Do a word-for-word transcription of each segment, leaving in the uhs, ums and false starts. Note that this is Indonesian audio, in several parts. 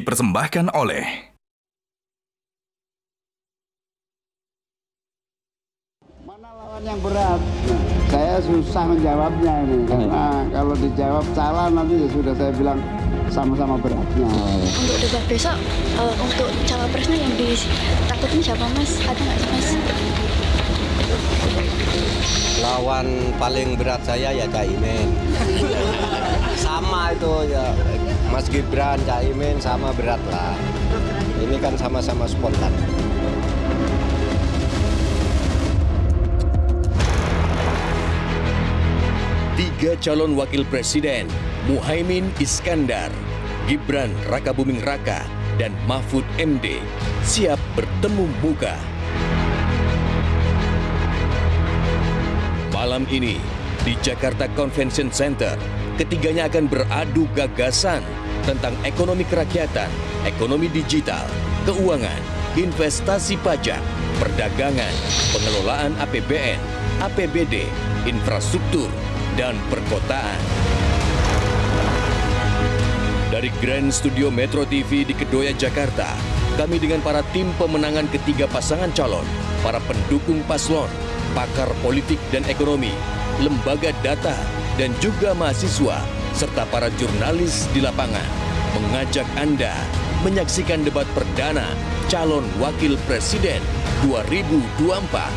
dipersembahkan oleh mana lawan yang berat. Saya susah menjawabnya ini karena kalau dijawab salah nanti ya sudah saya bilang sama-sama beratnya. Untuk debat besok, uh, untuk cawapresnya yang ditakutin siapa Mas? Ada nggak sih Mas? Lawan paling berat saya ya Caimin. Sama itu ya, Mas Gibran, Caimin sama berat lah. Ini kan sama-sama spontan. Tiga calon wakil presiden, Muhaimin Iskandar, Gibran Rakabuming Raka, dan Mahfud M D siap bertemu muka. Malam ini, di Jakarta Convention Center, ketiganya akan beradu gagasan tentang ekonomi kerakyatan, ekonomi digital, keuangan, investasi pajak, perdagangan, pengelolaan A P B N, A P B D, infrastruktur, dan perkotaan. Dari Grand Studio Metro T V di Kedoya, Jakarta, kami dengan para tim pemenangan ketiga pasangan calon, para pendukung paslon, pakar politik dan ekonomi, lembaga data, dan juga mahasiswa, serta para jurnalis di lapangan, mengajak Anda menyaksikan debat perdana calon wakil presiden dua ribu dua puluh empat.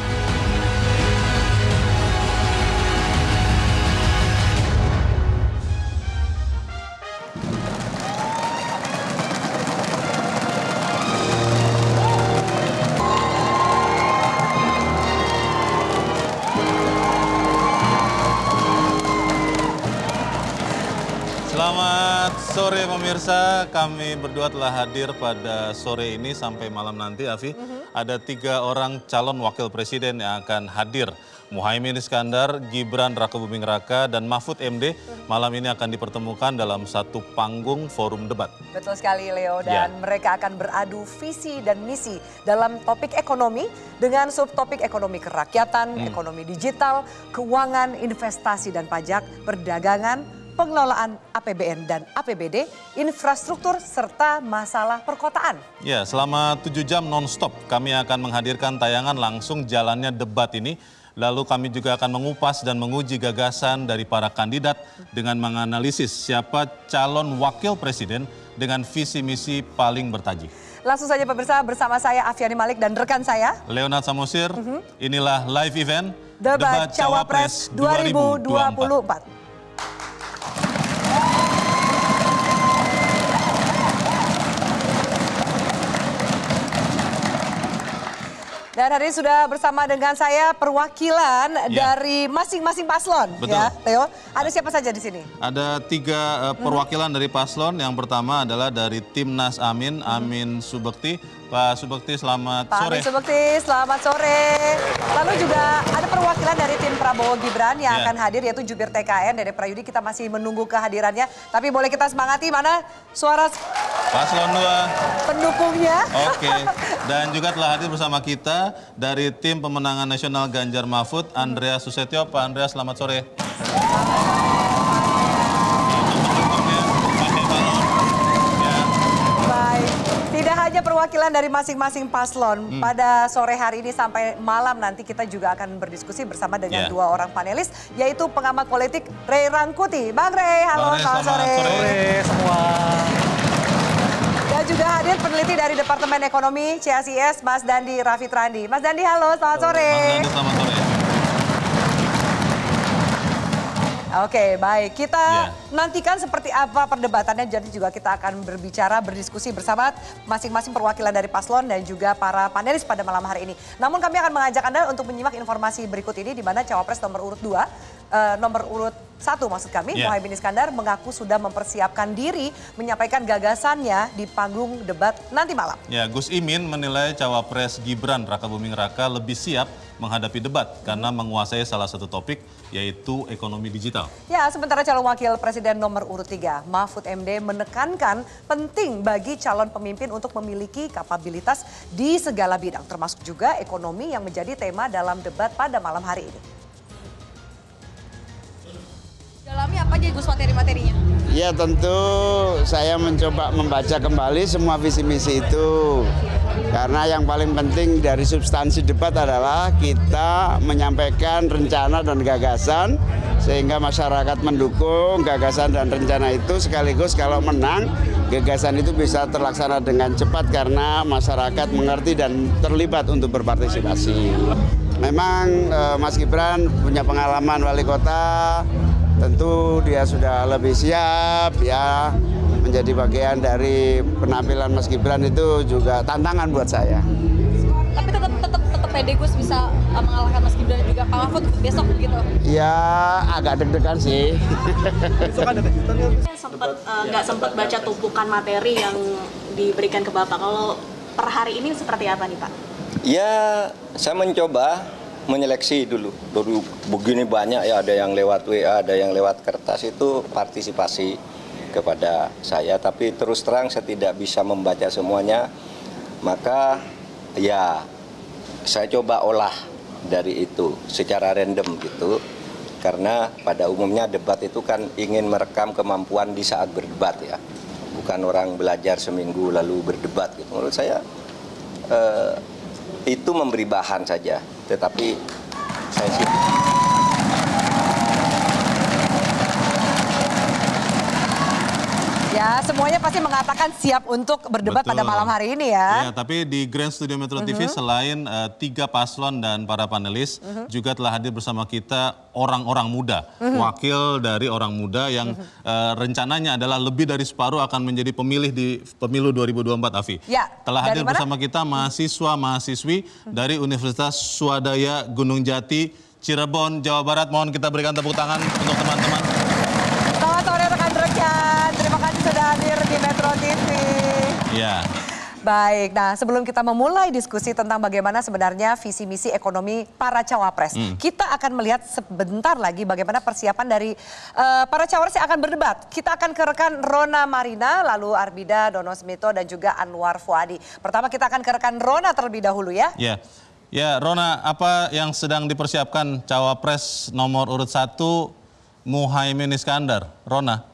Selamat sore pemirsa, kami berdua telah hadir pada sore ini sampai malam nanti, Afi. Mm-hmm. Ada tiga orang calon wakil presiden yang akan hadir. Muhaimin Iskandar, Gibran Rakabuming Raka, dan Mahfud M D malam ini akan dipertemukan dalam satu panggung forum debat. Betul sekali Leo, dan ya, mereka akan beradu visi dan misi dalam topik ekonomi dengan subtopik ekonomi kerakyatan, hmm. ekonomi digital, keuangan, investasi dan pajak, perdagangan, pengelolaan A P B N dan A P B D, infrastruktur, serta masalah perkotaan. Ya, selama tujuh jam non-stop kami akan menghadirkan tayangan langsung jalannya debat ini. Lalu kami juga akan mengupas dan menguji gagasan dari para kandidat dengan menganalisis siapa calon wakil presiden dengan visi misi paling bertaji. Langsung saja pemirsa, bersama saya Afiani Malik dan rekan saya Leonard Samosir. Uh-huh. Inilah live event Debat, Debat Cawapres dua ribu dua puluh empat. Dan hari ini sudah bersama dengan saya perwakilan ya, dari masing-masing paslon. Betul. Ya, Theo. Ada siapa saja di sini? Ada tiga uh, perwakilan hmm. dari paslon. Yang pertama adalah dari Timnas Amin, Amin Subekti. Pak Subekti, selamat Pak sore. Amin Subekti, selamat sore. Lalu juga ada perwakilan dari tim Prabowo Gibran yang ya, akan hadir, yaitu jubir T K N Dede Prayudi. Kita masih menunggu kehadirannya. Tapi boleh kita semangati, mana suara paslon dua pendukungnya? Oke. Dan juga telah hadir bersama kita dari tim pemenangan nasional Ganjar Mahfud, Andreas Susetio. Pak Andreas, selamat sore. Baik, tidak hanya perwakilan dari masing-masing paslon. Hmm. Pada sore hari ini sampai malam nanti kita juga akan berdiskusi bersama dengan yeah, dua orang panelis, yaitu pengamat politik Ray Rangkuti. Bang Ray, halo, Bang Ray, selamat sore. Sore. Sore semua. Dan juga hadir peneliti dari Departemen Ekonomi C S I S, Mas Dandi Rafitrandi. Mas Dandi, halo, selamat sore. Mas Dandi, selamat sore. Oke, baik. Kita yeah, nantikan seperti apa perdebatannya. Jadi juga kita akan berbicara, berdiskusi bersama masing-masing perwakilan dari paslon dan juga para panelis pada malam hari ini. Namun kami akan mengajak Anda untuk menyimak informasi berikut ini, di mana Cawapres nomor urut dua, uh, nomor urut satu maksud kami, yeah, Muhaimin Iskandar mengaku sudah mempersiapkan diri menyampaikan gagasannya di panggung debat nanti malam. Ya, Gus Imin menilai Cawapres Gibran Rakabuming Raka lebih siap menghadapi debat karena menguasai salah satu topik, yaitu ekonomi digital. Ya, sementara calon wakil presiden nomor urut tiga, Mahfud M D menekankan penting bagi calon pemimpin untuk memiliki kapabilitas di segala bidang, termasuk juga ekonomi yang menjadi tema dalam debat pada malam hari ini. Dalami apa aja Gus materi-materinya? Ya tentu saya mencoba membaca kembali semua visi misi itu. Karena yang paling penting dari substansi debat adalah kita menyampaikan rencana dan gagasan sehingga masyarakat mendukung gagasan dan rencana itu, sekaligus kalau menang gagasan itu bisa terlaksana dengan cepat karena masyarakat mengerti dan terlibat untuk berpartisipasi. Memang eh, Mas Gibran punya pengalaman wali kota, tentu dia sudah lebih siap ya, menjadi bagian dari penampilan Mas Gibran itu juga tantangan buat saya. Tapi tetap tetap tetap pede Gus bisa uh, mengalahkan Mas Gibran dan juga Pak Mahfud besok begitu. Ya agak deg-degan sih. Sempat nggak uh, sempat baca tumpukan materi yang diberikan ke Bapak. Kalau per hari ini seperti apa nih Pak? Ya, saya mencoba menyeleksi dulu. Dulu begini banyak ya, ada yang lewat W A, ada yang lewat kertas, itu partisipasi kepada saya. Tapi terus terang saya tidak bisa membaca semuanya. Maka ya saya coba olah dari itu secara random gitu. Karena pada umumnya debat itu kan ingin merekam kemampuan di saat berdebat ya. Bukan orang belajar seminggu lalu berdebat gitu. Menurut saya eh, itu memberi bahan saja, tetapi saya sih ya semuanya pasti mengatakan siap untuk berdebat Betul. pada malam hari ini ya. Ya, tapi di Grand Studio Metro T V uh-huh. selain uh, tiga paslon dan para panelis, uh-huh. juga telah hadir bersama kita orang-orang muda, uh-huh. wakil dari orang muda yang uh-huh. uh, rencananya adalah lebih dari separuh akan menjadi pemilih di pemilu dua ribu dua puluh empat, Afi. Ya, telah hadir mana? bersama kita mahasiswa-mahasiswi uh-huh. dari Universitas Swadaya Gunung Jati, Cirebon, Jawa Barat. Mohon kita berikan tepuk tangan untuk teman-teman. Selamat sore rekan-rekan, terima kasih sudah hadir di Metro T V. Ya. Baik, nah sebelum kita memulai diskusi tentang bagaimana sebenarnya visi misi ekonomi para cawapres, hmm. kita akan melihat sebentar lagi bagaimana persiapan dari uh, para cawapres yang akan berdebat. Kita akan ke rekan Rona Marina, lalu Arbida Dono Smito dan juga Anwar Fuadi. Pertama kita akan ke rekan Rona terlebih dahulu ya. Ya. Ya, Rona, apa yang sedang dipersiapkan cawapres nomor urut satu Muhaimin Iskandar? Rona.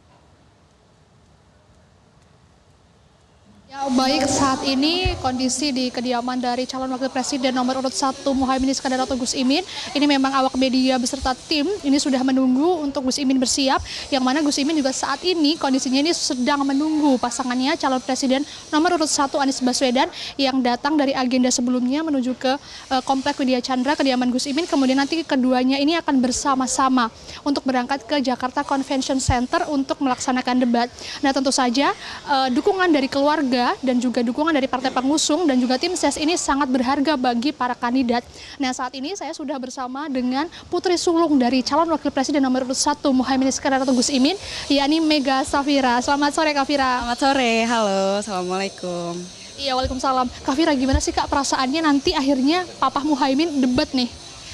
Ya, baik, saat ini kondisi di kediaman dari calon wakil presiden nomor urut satu Muhaimin Iskandar atau Gus Imin, ini memang awak media beserta tim ini sudah menunggu untuk Gus Imin bersiap, yang mana Gus Imin juga saat ini kondisinya ini sedang menunggu pasangannya calon presiden nomor urut satu Anies Baswedan yang datang dari agenda sebelumnya menuju ke uh, Komplek Widya Chandra kediaman Gus Imin, kemudian nanti keduanya ini akan bersama-sama untuk berangkat ke Jakarta Convention Center untuk melaksanakan debat. Nah tentu saja uh, dukungan dari keluarga dan juga dukungan dari partai pengusung dan juga tim ses ini sangat berharga bagi para kandidat. Nah saat ini saya sudah bersama dengan putri sulung dari calon wakil presiden nomor urut satu Muhaimin Iskandar atau Gus Imin, yakni Mega Safira. Selamat sore Kak Fira. Selamat sore, halo, assalamualaikum. Iya, waalaikumsalam. Kak Fira, gimana sih Kak perasaannya nanti akhirnya Papa Muhaimin debat nih?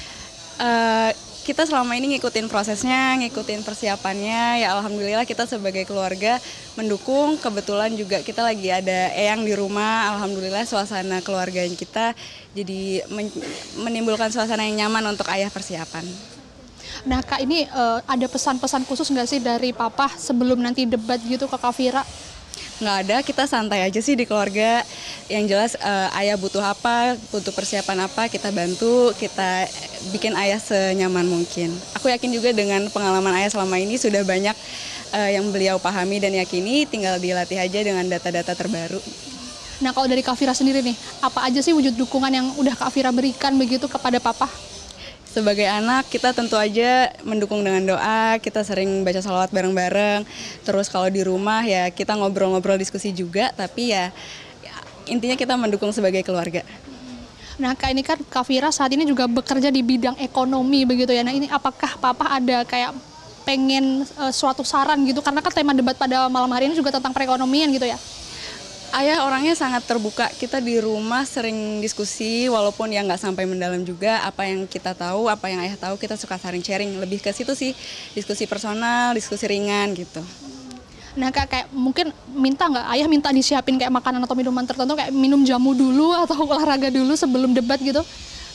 Uh, kita selama ini ngikutin prosesnya, ngikutin persiapannya, ya alhamdulillah kita sebagai keluarga mendukung. Kebetulan juga kita lagi ada eyang di rumah, alhamdulillah suasana keluarga kita jadi men- menimbulkan suasana yang nyaman untuk ayah persiapan. Nah Kak, ini uh, ada pesan-pesan khusus nggak sih dari Papa sebelum nanti debat gitu ke Kak Fira? Nggak ada, kita santai aja sih di keluarga. Yang jelas uh, ayah butuh apa, butuh persiapan apa, kita bantu, kita bikin ayah senyaman mungkin. Aku yakin juga dengan pengalaman ayah selama ini sudah banyak uh, yang beliau pahami dan yakini, tinggal dilatih aja dengan data-data terbaru. Nah kalau dari Kak Fira sendiri nih, apa aja sih wujud dukungan yang udah Kak Fira berikan begitu kepada Papa? Sebagai anak kita tentu aja mendukung dengan doa, kita sering baca sholawat bareng-bareng. Terus kalau di rumah ya kita ngobrol-ngobrol diskusi juga, tapi ya, ya intinya kita mendukung sebagai keluarga. Nah Kak, ini kan Kak Fira saat ini juga bekerja di bidang ekonomi begitu ya. Nah ini apakah Papa ada kayak pengen uh, suatu saran gitu, karena kan tema debat pada malam hari ini juga tentang perekonomian gitu ya. Ayah orangnya sangat terbuka, kita di rumah sering diskusi walaupun ya nggak sampai mendalam juga, apa yang kita tahu, apa yang ayah tahu kita suka saling sharing, lebih ke situ sih, diskusi personal, diskusi ringan gitu. Nah Kak, kayak mungkin minta nggak, ayah minta disiapin kayak makanan atau minuman tertentu, kayak minum jamu dulu atau olahraga dulu sebelum debat gitu?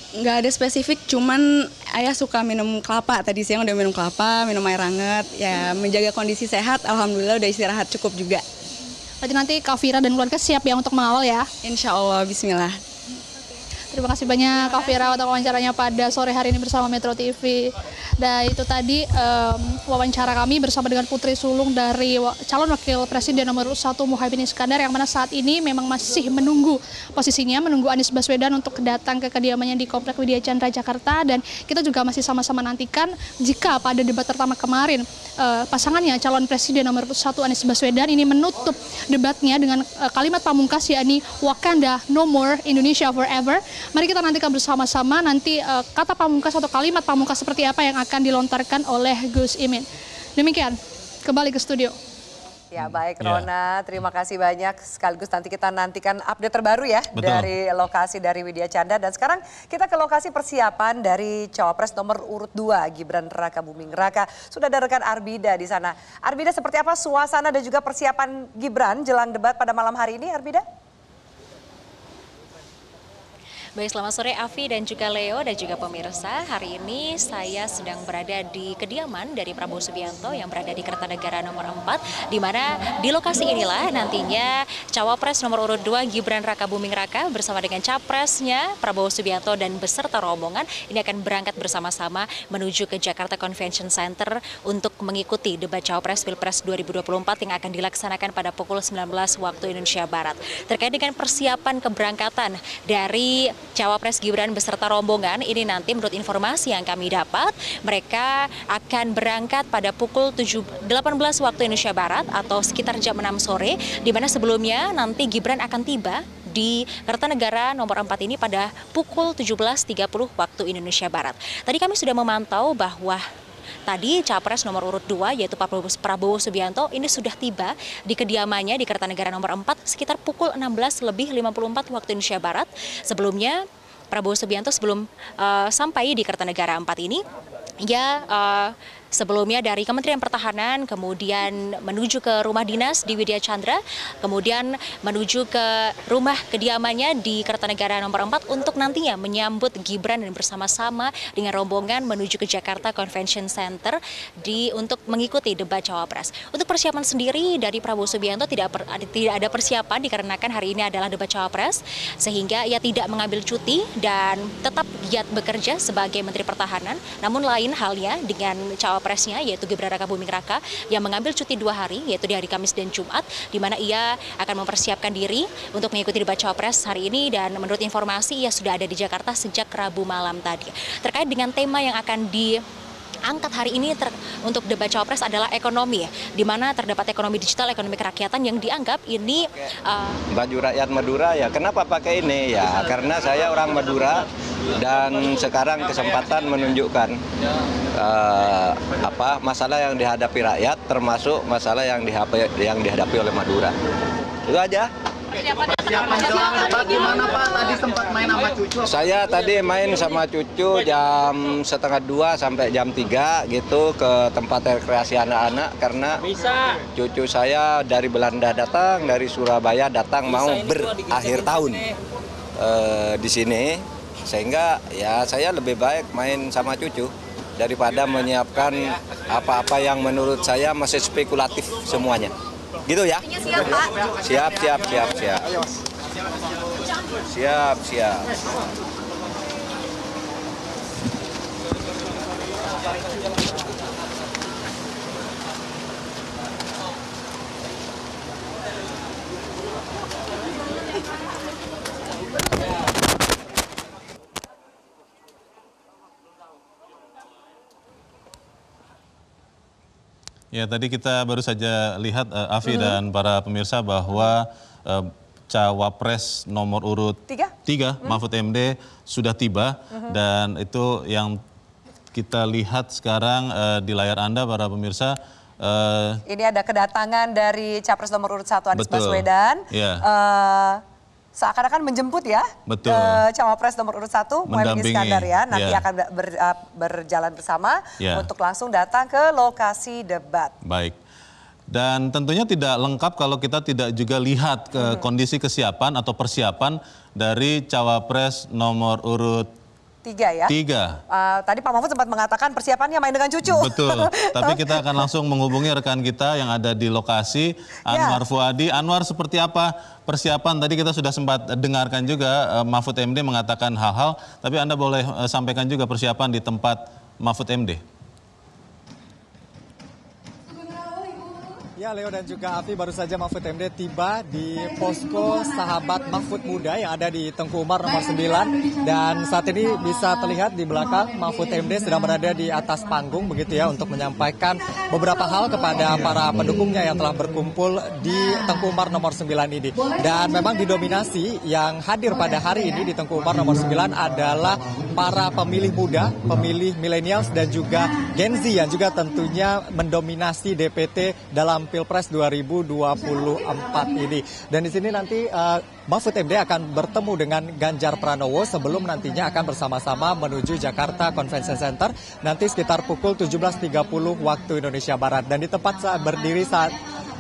nggak ada spesifik, cuman ayah suka minum kelapa. Tadi siang udah minum kelapa, minum air hangat. Ya menjaga kondisi sehat, alhamdulillah udah istirahat cukup juga. Berarti nanti Kak Fira dan keluarga siap ya untuk mengawal ya? Insya Allah, bismillah. Terima kasih banyak Kak Fira untuk wawancaranya pada sore hari ini bersama Metro T V. Dan itu tadi um, wawancara kami bersama dengan putri sulung dari calon wakil presiden nomor satu Muhaimin Iskandar yang mana saat ini memang masih menunggu posisinya, menunggu Anies Baswedan untuk datang ke kediamannya di Komplek Widya Chandra Jakarta. Dan kita juga masih sama-sama nantikan jika pada debat pertama kemarin uh, pasangannya calon presiden nomor satu Anies Baswedan ini menutup debatnya dengan uh, kalimat pamungkas yakni Wakanda No More, Indonesia Forever. Mari kita nantikan bersama-sama nanti uh, kata pamungkas atau kalimat pamungkas seperti apa yang akan dilontarkan oleh Gus Imin. Demikian, kembali ke studio. Ya baik Rona, terima kasih banyak. Sekaligus nanti kita nantikan update terbaru ya. Betul. Dari lokasi dari Widya Chandra. Dan sekarang kita ke lokasi persiapan dari Cawapres nomor urut dua Gibran Raka Buming Raka. Sudah ada rekan Arbida di sana. Arbida, seperti apa suasana dan juga persiapan Gibran jelang debat pada malam hari ini, Arbida? Baik, selamat sore Afi dan juga Leo dan juga pemirsa. Hari ini saya sedang berada di kediaman dari Prabowo Subianto yang berada di Kertanegara nomor empat, di mana di lokasi inilah nantinya Cawapres nomor urut dua Gibran Raka Buming Raka bersama dengan Capresnya Prabowo Subianto dan beserta rombongan ini akan berangkat bersama-sama menuju ke Jakarta Convention Center untuk mengikuti debat Cawapres Pilpres dua ribu dua puluh empat yang akan dilaksanakan pada pukul sembilan belas waktu Indonesia Barat. Terkait dengan persiapan keberangkatan dari Cawapres Gibran beserta rombongan ini nanti menurut informasi yang kami dapat mereka akan berangkat pada pukul delapan belas waktu Indonesia Barat atau sekitar jam enam sore, di mana sebelumnya nanti Gibran akan tiba di Kertanegara nomor empat ini pada pukul tujuh belas tiga puluh waktu Indonesia Barat. Tadi kami sudah memantau bahwa tadi Capres nomor urut dua yaitu Prabowo Subianto ini sudah tiba di kediamannya di Kertanegara nomor empat sekitar pukul enam belas lebih lima puluh empat waktu Indonesia Barat. Sebelumnya Prabowo Subianto sebelum uh, sampai di Kertanegara empat ini ya uh, sebelumnya dari Kementerian Pertahanan, kemudian menuju ke rumah dinas di Widya Chandra, kemudian menuju ke rumah kediamannya di Kertanegara nomor empat untuk nantinya menyambut Gibran dan bersama-sama dengan rombongan menuju ke Jakarta Convention Center di untuk mengikuti debat Cawapres. Untuk persiapan sendiri dari Prabowo Subianto tidak per, tidak ada persiapan dikarenakan hari ini adalah debat Cawapres sehingga ia tidak mengambil cuti dan tetap giat bekerja sebagai Menteri Pertahanan. Namun lain halnya dengan Cawapres Cawapresnya yaitu Gibran Raka Buming Raka yang mengambil cuti dua hari yaitu di hari Kamis dan Jumat, di mana ia akan mempersiapkan diri untuk mengikuti debat Cawapres hari ini dan menurut informasi ia sudah ada di Jakarta sejak Rabu malam tadi. Terkait dengan tema yang akan di angkat hari ini ter, untuk debat Cawapres adalah ekonomi, di mana terdapat ekonomi digital, ekonomi kerakyatan yang dianggap ini uh, baju rakyat Madura ya. Kenapa pakai ini ya? Karena saya orang Madura dan sekarang kesempatan menunjukkan uh, apa masalah yang dihadapi rakyat, termasuk masalah yang dihadapi yang dihadapi oleh Madura. Itu aja. Persiapan jelang debat gimana Pak? Tadi sempat main sama cucu? Saya tadi main sama cucu jam setengah dua sampai jam tiga gitu ke tempat rekreasi anak-anak karena cucu saya dari Belanda datang, dari Surabaya datang mau berakhir tahun uh, di sini, sehingga ya saya lebih baik main sama cucu daripada menyiapkan apa-apa yang menurut saya masih spekulatif semuanya. Gitu ya? Siap, Pak. Siap, siap, siap, siap. Siap, siap. Ya, tadi kita baru saja lihat uh, Afi mm-hmm. dan para pemirsa bahwa uh, Cawapres nomor urut tiga, tiga mm-hmm. Mahfud M D sudah tiba mm-hmm. dan itu yang kita lihat sekarang uh, di layar Anda para pemirsa. Uh, Ini ada kedatangan dari Capres nomor urut satu Anies betul. Baswedan. Yeah. Uh, seakan-akan menjemput ya betul. Uh, Cawapres nomor urut satu Muhaimin Iskandar ya. Nanti yeah. akan ber, uh, berjalan bersama yeah. untuk langsung datang ke lokasi debat. Baik. Dan tentunya tidak lengkap kalau kita tidak juga lihat ke hmm. kondisi kesiapan atau persiapan dari Cawapres nomor urut Tiga ya? Tiga. Uh, tadi Pak Mahfud sempat mengatakan persiapannya main dengan cucu. Betul, tapi kita akan langsung menghubungi rekan kita yang ada di lokasi, Anwar ya. Fuadi. Anwar, seperti apa persiapan? Tadi kita sudah sempat dengarkan juga uh, Mahfud M D mengatakan hal-hal, tapi Anda boleh uh, sampaikan juga persiapan di tempat Mahfud M D. Ya, Leo dan juga Afi, baru saja Mahfud M D tiba di posko sahabat Mahfud Muda yang ada di Tengku Umar nomor sembilan. Dan saat ini bisa terlihat di belakang Mahfud M D sedang berada di atas panggung begitu ya, untuk menyampaikan beberapa hal kepada para pendukungnya yang telah berkumpul di Tengku Umar nomor sembilan ini. Dan memang didominasi yang hadir pada hari ini di Tengku Umar nomor sembilan adalah para pemilih muda, pemilih millennials dan juga Gen Z yang juga tentunya mendominasi D P T dalam Pilpres dua ribu dua puluh empat ini. Dan di sini nanti uh, Mahfud M D akan bertemu dengan Ganjar Pranowo sebelum nantinya akan bersama-sama menuju Jakarta Convention Center nanti sekitar pukul tujuh belas tiga puluh waktu Indonesia Barat. Dan di tempat saya berdiri saat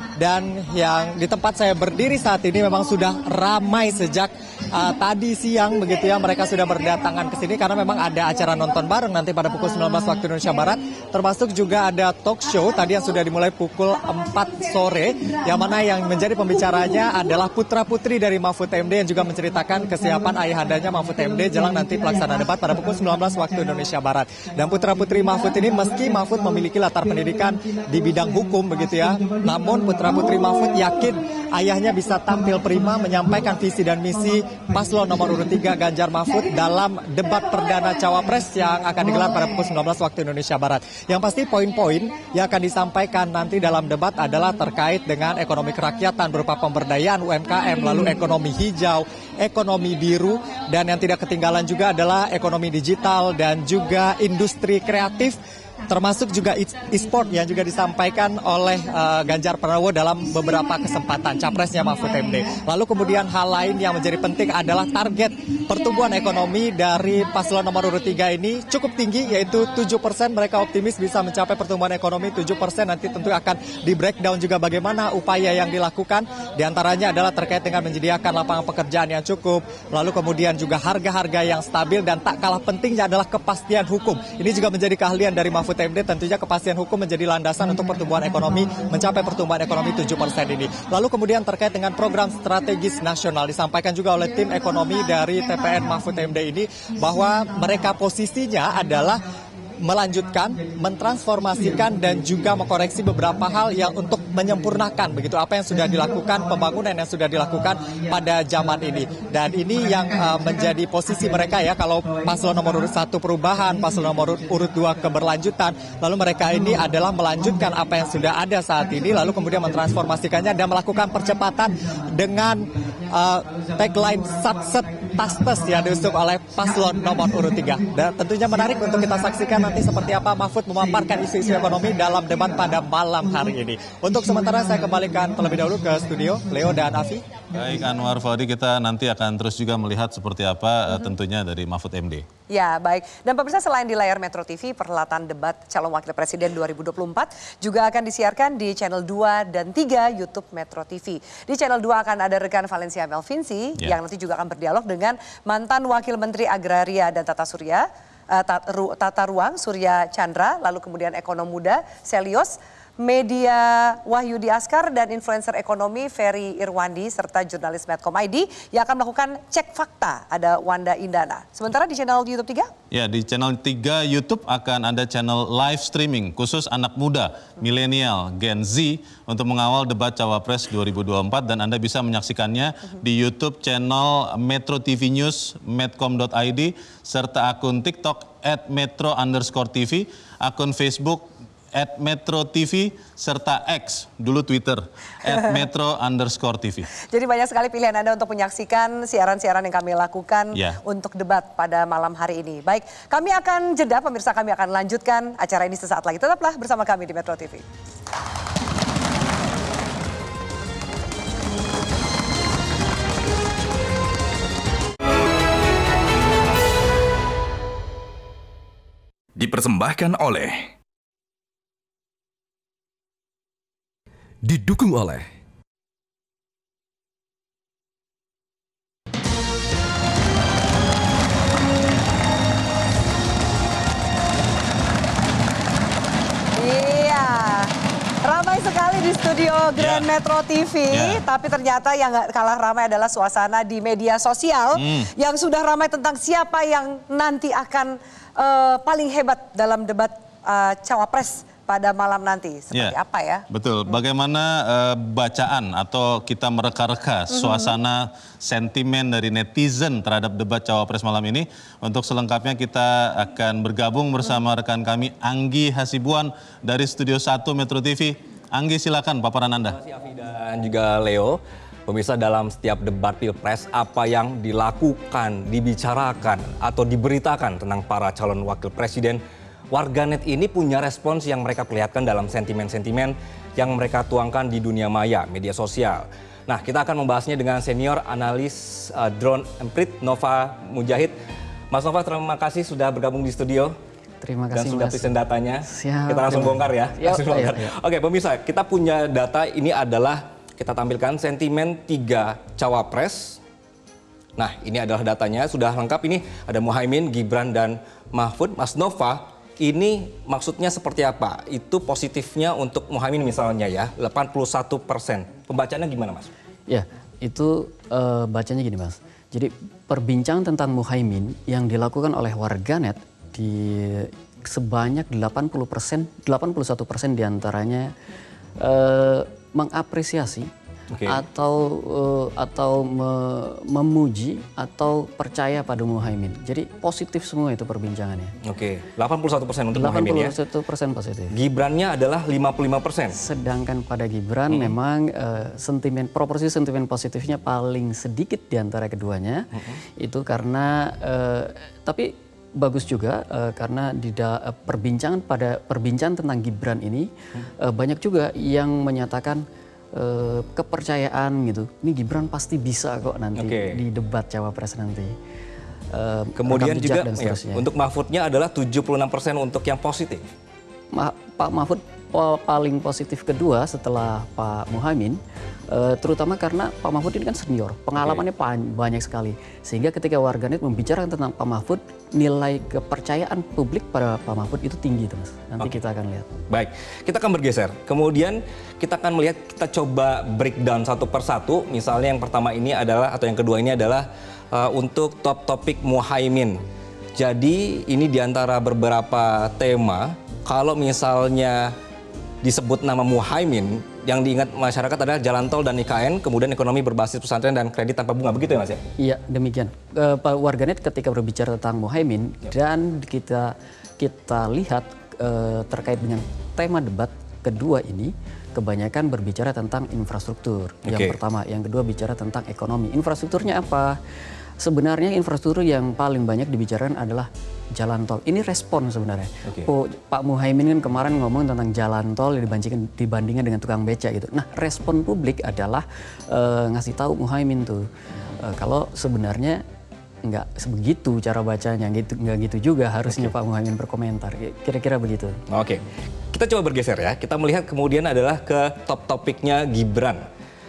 dan yang di tempat saya berdiri saat ini memang sudah ramai sejak uh, tadi siang begitu ya, mereka sudah berdatangan ke sini karena memang ada acara nonton bareng nanti pada pukul sembilan belas waktu Indonesia Barat, termasuk juga ada talk show tadi yang sudah dimulai pukul empat sore, yang mana yang menjadi pembicaranya adalah putra-putri dari Mahfud M D yang juga menceritakan kesiapan ayahandanya Mahfud M D jelang nanti pelaksanaan debat pada pukul sembilan belas waktu Indonesia Barat. Dan putra-putri Mahfud ini meski Mahfud memiliki latar pendidikan di bidang hukum begitu ya, namun putra-putri Mahfud yakin ayahnya bisa tampil prima menyampaikan visi dan misi paslon nomor urut tiga Ganjar Mahfud dalam debat perdana Cawapres yang akan digelar pada pukul sembilan belas waktu Indonesia Barat. Yang pasti poin-poin yang akan disampaikan nanti dalam debat adalah terkait dengan ekonomi kerakyatan berupa pemberdayaan U M K M, lalu ekonomi hijau, ekonomi biru, dan yang tidak ketinggalan juga adalah ekonomi digital dan juga industri kreatif, termasuk juga e-sport yang juga disampaikan oleh uh, Ganjar Pranowo dalam beberapa kesempatan capresnya Mahfud M D. Lalu kemudian hal lain yang menjadi penting adalah target pertumbuhan ekonomi dari paslon nomor urut tiga ini cukup tinggi, yaitu tujuh persen. Mereka optimis bisa mencapai pertumbuhan ekonomi tujuh persen. Nanti tentu akan di breakdown juga bagaimana upaya yang dilakukan. Di antaranya adalah terkait dengan menyediakan lapangan pekerjaan yang cukup, lalu kemudian juga harga-harga yang stabil, dan tak kalah pentingnya adalah kepastian hukum. Ini juga menjadi keahlian dari Mahfud M D, tentunya kepastian hukum menjadi landasan untuk pertumbuhan ekonomi, mencapai pertumbuhan ekonomi tujuh persen ini. Lalu kemudian terkait dengan program strategis nasional, disampaikan juga oleh tim ekonomi dari T P N Mahfud M D ini bahwa mereka posisinya adalah melanjutkan, mentransformasikan dan juga mengkoreksi beberapa hal yang untuk menyempurnakan begitu apa yang sudah dilakukan, pembangunan yang sudah dilakukan pada zaman ini. Dan ini yang uh, menjadi posisi mereka ya, kalau paslon nomor urut satu perubahan, paslon nomor urut dua keberlanjutan, lalu mereka ini adalah melanjutkan apa yang sudah ada saat ini, lalu kemudian mentransformasikannya dan melakukan percepatan dengan uh, tagline Satset Tastes yang diusung oleh paslon nomor urut tiga. Dan tentunya menarik untuk kita saksikan nanti seperti apa Mahfud memaparkan isu-isu ekonomi dalam debat pada malam hari ini. Untuk sementara saya kembalikan terlebih dahulu ke studio, Leo dan Afi. Baik Anwar Fuadi, kita nanti akan terus juga melihat seperti apa uh-huh. tentunya dari Mahfud M D. Ya baik, dan pemirsa, selain di layar Metro T V, perhelatan debat calon wakil presiden dua ribu dua puluh empat juga akan disiarkan di channel dua dan tiga YouTube Metro T V. Di channel dua akan ada rekan Valencia Melvinci yeah. yang nanti juga akan berdialog dengan mantan Wakil Menteri Agraria dan Tata Surya, uh, Tata Ruang Surya Chandra, lalu kemudian ekonom muda Selios, media Wahyudi Askar, dan influencer ekonomi Ferry Irwandi, serta jurnalis Medcom I D yang akan melakukan cek fakta, ada Wanda Indana. Sementara di channel YouTube tiga? Ya, di channel tiga YouTube akan ada channel live streaming khusus anak muda, milenial, Gen Z untuk mengawal debat Cawapres dua ribu dua puluh empat, dan Anda bisa menyaksikannya di YouTube channel Metro T V News, medcom dot I D, serta akun TikTok at metro underscore TV, akun Facebook at Metro T V, serta X, dulu Twitter, at Metro underscore T V. Jadi banyak sekali pilihan Anda untuk menyaksikan siaran-siaran yang kami lakukan yeah. untuk debat pada malam hari ini. Baik, kami akan jeda, pemirsa, kami akan lanjutkan acara ini sesaat lagi. Tetaplah bersama kami di Metro T V. Dipersembahkan oleh didukung oleh studio Grand Ya. Metro T V, Ya. tapi ternyata yang nggak kalah ramai adalah suasana di media sosial Hmm. yang sudah ramai tentang siapa yang nanti akan eh, paling hebat dalam debat eh, cawapres pada malam nanti. Seperti Ya. apa ya? Betul. Bagaimana eh, bacaan atau kita mereka-reka suasana sentimen dari netizen terhadap debat cawapres malam ini? Untuk selengkapnya kita akan bergabung bersama rekan kami Anggi Hasibuan dari Studio satu Metro T V. Anggi, silakan paparan Anda. Dan juga Leo, pemirsa, dalam setiap debat pilpres apa yang dilakukan, dibicarakan atau diberitakan tentang para calon wakil presiden, warganet ini punya respons yang mereka perlihatkan dalam sentimen-sentimen yang mereka tuangkan di dunia maya, media sosial. Nah, kita akan membahasnya dengan senior analis uh, drone emprit Nova Mujahid. Mas Nova, terima kasih sudah bergabung di studio. Terima Dan kasih, sudah Mas. present datanya. Siap, Kita langsung terima- bongkar ya. Yuk, Langsung bongkar. ayo, ayo. Oke, pemirsa, kita punya data ini adalah kita tampilkan sentimen tiga cawapres. Nah, ini adalah datanya, sudah lengkap. Ini ada Muhaimin, Gibran, dan Mahfud. Mas Nova, ini maksudnya seperti apa? Itu positifnya untuk Muhaimin misalnya ya, delapan puluh satu persen. Pembacaannya gimana, Mas? Ya, itu eh, bacanya gini, Mas. Jadi perbincangan tentang Muhaimin yang dilakukan oleh warganet di sebanyak delapan puluh persen, delapan puluh satu persen diantaranya eh, mengapresiasi Oke. atau eh, atau me- memuji atau percaya pada Muhaimin. Jadi positif semua itu perbincangannya. Oke, delapan puluh satu persen untuk delapan Muhaimin puluh ya. satu persen positif. Gibrannya adalah lima puluh lima persen. Sedangkan pada Gibran Hmm. memang eh, sentimen proporsi sentimen positifnya paling sedikit di antara keduanya. Itu karena eh, tapi bagus juga eh, karena di da- eh, perbincangan pada perbincangan tentang Gibran ini eh, banyak juga yang menyatakan eh, kepercayaan gitu. Ini Gibran pasti bisa kok nanti Oke. di debat cawapres nanti. Eh, Kemudian rekam jejak juga dan ya, seterusnya. untuk Mahfudnya adalah tujuh puluh enam persen untuk yang positif. Ma- Pak Mahfud po- paling positif kedua setelah Pak Muhaimin, eh, terutama karena Pak Mahfud ini kan senior, pengalamannya pan- banyak sekali. Sehingga ketika warganet membicarakan tentang Pak Mahfud, nilai kepercayaan publik pada Pak Mahfud itu tinggi, Mas. Nanti Oke. kita akan lihat. Baik, kita akan bergeser. Kemudian kita akan melihat, kita coba breakdown satu persatu. Misalnya yang pertama ini adalah, atau yang kedua ini adalah uh, untuk top topik Muhaimin. Jadi ini diantara beberapa tema, kalau misalnya disebut nama Muhaimin, yang diingat masyarakat adalah jalan tol dan I K N, kemudian ekonomi berbasis pesantren dan kredit tanpa bunga. Begitu ya, Mas ya? Iya, demikian. Eh, Pak warganet ketika berbicara tentang Muhaimin dan kita kita lihat eh, terkait dengan tema debat kedua ini, kebanyakan berbicara tentang infrastruktur. Yang Oke. pertama, yang kedua bicara tentang ekonomi. Infrastrukturnya apa? Sebenarnya infrastruktur yang paling banyak dibicarakan adalah jalan tol. Ini respon sebenarnya. Oke. Po- Pak Muhaimin kan kemarin ngomong tentang jalan tol dibandingkan dibandingkan dengan tukang beca gitu. Nah, respon publik adalah eh, ngasih tahu Muhaimin tuh eh, kalau sebenarnya nggak sebegitu cara bacanya, gitu nggak gitu juga harusnya Pak Muhaimin berkomentar. Kira-kira begitu. Oke, kita coba bergeser ya. Kita melihat kemudian adalah ke top topiknya Gibran.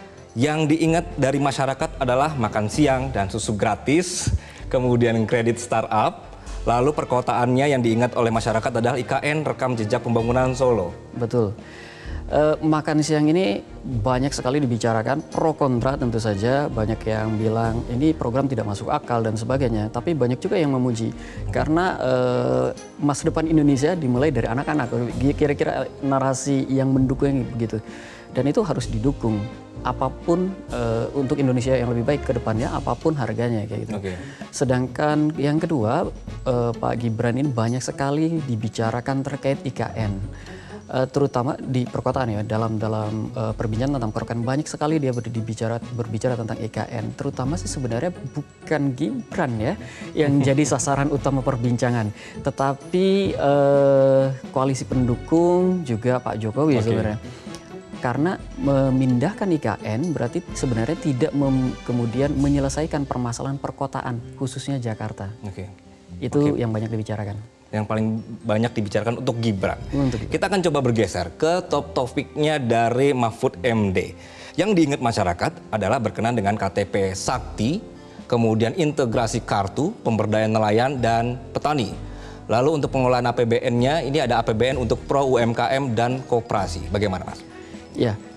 Yang diingat dari masyarakat adalah makan siang dan susu gratis, kemudian kredit startup, lalu perkotaannya yang diingat oleh masyarakat adalah I K N, rekam jejak pembangunan Solo. Betul. Eh, makan siang ini banyak sekali dibicarakan, pro kontra tentu saja. Banyak yang bilang ini program tidak masuk akal dan sebagainya. Tapi banyak juga yang memuji. Karena eh, masa depan Indonesia dimulai dari anak-anak. Kira-kira narasi yang mendukung begitu. Dan itu harus didukung. Apapun eh, untuk Indonesia yang lebih baik ke depannya, apapun harganya kayak gitu. Oke. Sedangkan yang kedua, eh, Pak Gibran ini banyak sekali dibicarakan terkait I K N. Uh, terutama di perkotaan ya, dalam dalam uh, perbincangan tentang perkotaan banyak sekali dia berbicara berbicara tentang I K N. Terutama sih sebenarnya bukan Gibran ya yang jadi sasaran utama perbincangan, tetapi uh, koalisi pendukung juga Pak Jokowi. Oke. Sebenarnya. Karena memindahkan I K N berarti sebenarnya tidak mem- kemudian menyelesaikan permasalahan perkotaan khususnya Jakarta. Oke. Itu Oke. yang banyak dibicarakan. Yang paling banyak dibicarakan untuk Gibran. Untuk Kita akan coba bergeser ke top topiknya dari Mahfud M D. Yang diingat masyarakat adalah berkenan dengan K T P Sakti, kemudian integrasi kartu, pemberdayaan nelayan dan petani. Lalu untuk pengelolaan A P B N-nya ini ada A P B N untuk pro U M K M dan koperasi. Bagaimana, Mas? Ya,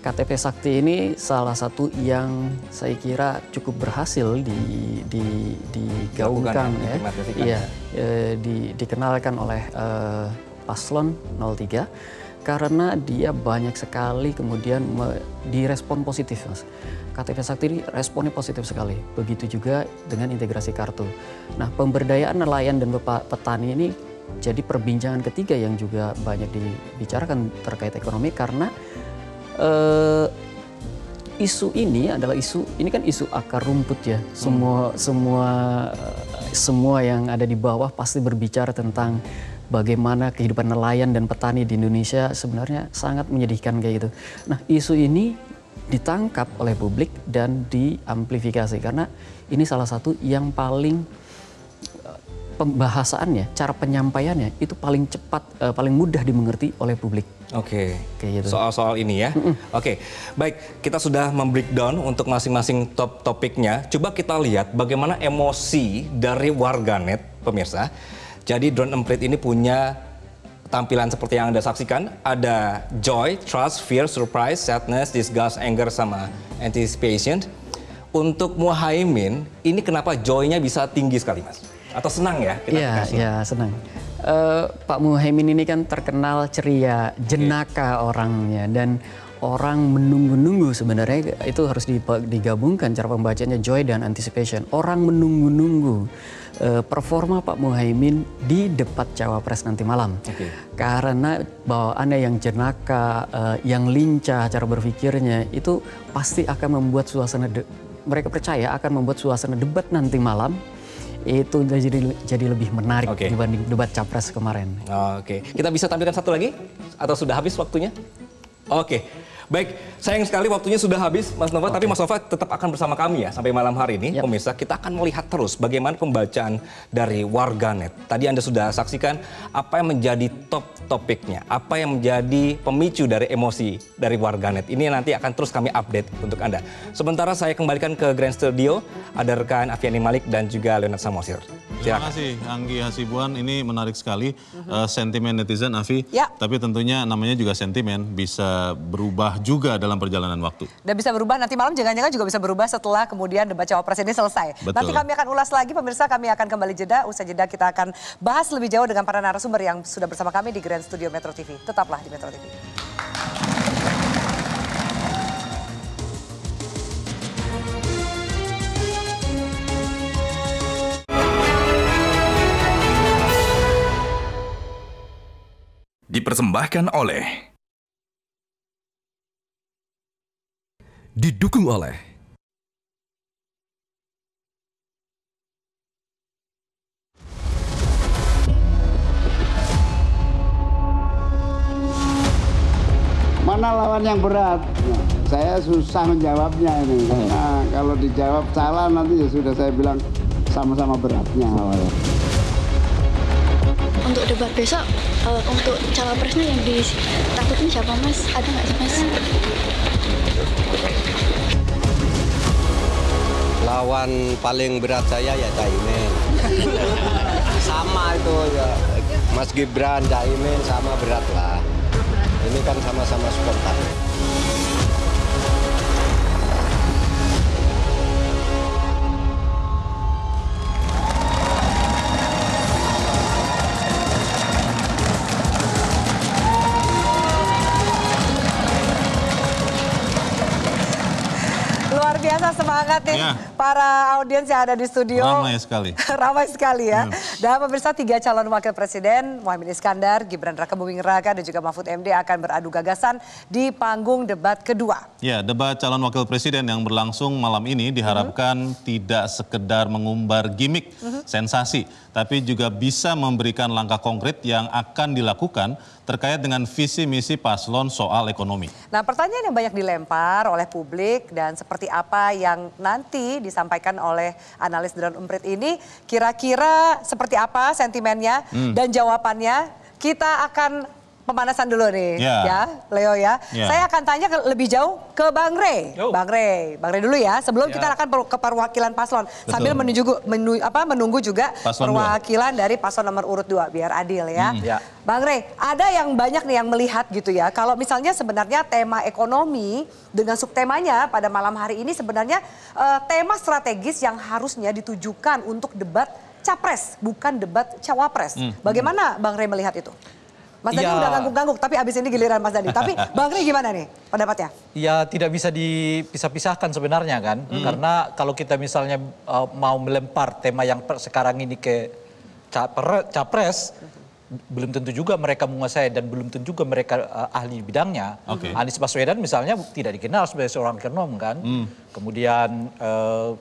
K T P Sakti ini salah satu yang saya kira cukup berhasil di, di, digaungkan ya, iya, e, di, dikenalkan oleh e, Paslon nol tiga karena dia banyak sekali kemudian me, direspon positif, Mas. K T P Sakti ini responnya positif sekali. Begitu juga dengan integrasi kartu. Nah, pemberdayaan nelayan dan petani ini jadi perbincangan ketiga yang juga banyak dibicarakan terkait ekonomi karena Uh, isu ini adalah isu ini kan isu akar rumput ya. Semua hmm. semua semua yang ada di bawah pasti berbicara tentang bagaimana kehidupan nelayan dan petani di Indonesia sebenarnya sangat menyedihkan kayak gitu. Nah, isu ini ditangkap oleh publik dan diamplifikasi karena ini salah satu yang paling pembahasannya, cara penyampaiannya itu paling cepat, uh, paling mudah dimengerti oleh publik. Oke, okay. gitu. Soal-soal ini ya. Mm -mm. Oke, okay. Baik, kita sudah membreakdown untuk masing-masing top topiknya. Coba kita lihat bagaimana emosi dari warganet, pemirsa. Jadi drone emprit ini punya tampilan seperti yang Anda saksikan. Ada joy, trust, fear, surprise, sadness, disgust, anger, sama anticipation. Untuk Muhaimin, ini kenapa joy-nya bisa tinggi sekali, Mas? Atau senang ya? Iya, ya, senang. Uh, Pak Muhaimin ini kan terkenal ceria, jenaka okay. orangnya, dan orang menunggu-nunggu sebenarnya itu harus digabungkan cara pembacanya joy dan anticipation. Orang menunggu-nunggu uh, performa Pak Muhaimin di debat cawapres nanti malam. Okay. Karena bawaannya yang jenaka, uh, yang lincah cara berpikirnya itu pasti akan membuat suasana, mereka percaya akan membuat suasana debat nanti malam itu jadi jadi lebih menarik okay. dibanding debat capres kemarin. Oke, okay. Kita bisa tampilkan satu lagi atau sudah habis waktunya? Oke, okay. Baik, sayang sekali waktunya sudah habis, Mas Nova. Okay. Tapi Mas Nova tetap akan bersama kami ya sampai malam hari ini. Yep. Pemirsa, kita akan melihat terus bagaimana pembacaan dari warganet. Tadi Anda sudah saksikan apa yang menjadi top topiknya, apa yang menjadi pemicu dari emosi dari warganet. Ini nanti akan terus kami update untuk Anda. Sementara saya kembalikan ke Grand Studio, ada rekan Afiani Malik dan juga Leonard Samosir. Terima kasih Anggi Hasibuan, ini menarik sekali uh, sentimen netizen, Afi. Ya. Tapi tentunya namanya juga sentimen, bisa berubah juga dalam perjalanan waktu. Dan bisa berubah nanti malam, jangan-jangan juga bisa berubah setelah kemudian debat cawapres ini selesai. Betul. Nanti kami akan ulas lagi, pemirsa, kami akan kembali jeda. Usai jeda kita akan bahas lebih jauh dengan para narasumber yang sudah bersama kami di Grand Studio Metro T V. Tetaplah di Metro T V. Dipersembahkan oleh, didukung oleh mana lawan yang berat. Nah, saya susah menjawabnya ini karena kalau dijawab salah nanti ya sudah saya bilang sama-sama beratnya awalnya. Untuk debat besok, uh, untuk cawapresnya yang ditakutin siapa, Mas? Ada nggak sih, Mas? Lawan paling berat saya ya Caimin. Sama itu ya, Mas Gibran, Caimin sama berat lah. Ini kan sama-sama spontan. Luar biasa semangat nih ya. Para audiens yang ada di studio. Ramai sekali. Ramai sekali ya. Hmm. Dan pemirsa, tiga calon wakil presiden, Muhaimin Iskandar, Gibran Raka Buming Raka dan juga Mahfud M D akan beradu gagasan di panggung debat kedua. Ya, debat calon wakil presiden yang berlangsung malam ini diharapkan hmm. tidak sekedar mengumbar gimmick, hmm. sensasi, tapi juga bisa memberikan langkah konkret yang akan dilakukan terkait dengan visi misi paslon soal ekonomi. Nah, pertanyaan yang banyak dilempar oleh publik dan seperti apa yang nanti disampaikan oleh analis drone emprit ini, kira-kira seperti apa sentimennya hmm. dan jawabannya kita akan pemanasan dulu nih, yeah. ya, Leo ya. Yeah. Saya akan tanya ke, lebih jauh ke Bang Rey. Oh. Bang Rey, Bang Rey dulu ya. Sebelum Yeah. kita akan per, ke perwakilan paslon, Betul. sambil menuju, menu, apa, menunggu juga Paslon perwakilan dua. Dari paslon nomor urut dua, biar adil ya. Hmm. Yeah. Bang Rey, ada yang banyak nih yang melihat gitu ya. Kalau misalnya sebenarnya tema ekonomi dengan subtemanya pada malam hari ini sebenarnya uh, tema strategis yang harusnya ditujukan untuk debat capres, bukan debat cawapres. Hmm. Bagaimana Bang Rey melihat itu? Mas Dandi Ya. udah ngangguk-ngangguk, tapi abis ini giliran Mas Dandi. Tapi Bang Rey gimana nih pendapatnya? Ya tidak bisa dipisah-pisahkan sebenarnya kan. Hmm. Karena kalau kita misalnya uh, mau melempar tema yang per, sekarang ini ke capre, capres, belum tentu juga mereka menguasai dan belum tentu juga mereka uh, ahli bidangnya. Okay. Anies Baswedan misalnya tidak dikenal sebagai seorang ekonom kan. Hmm. Kemudian uh,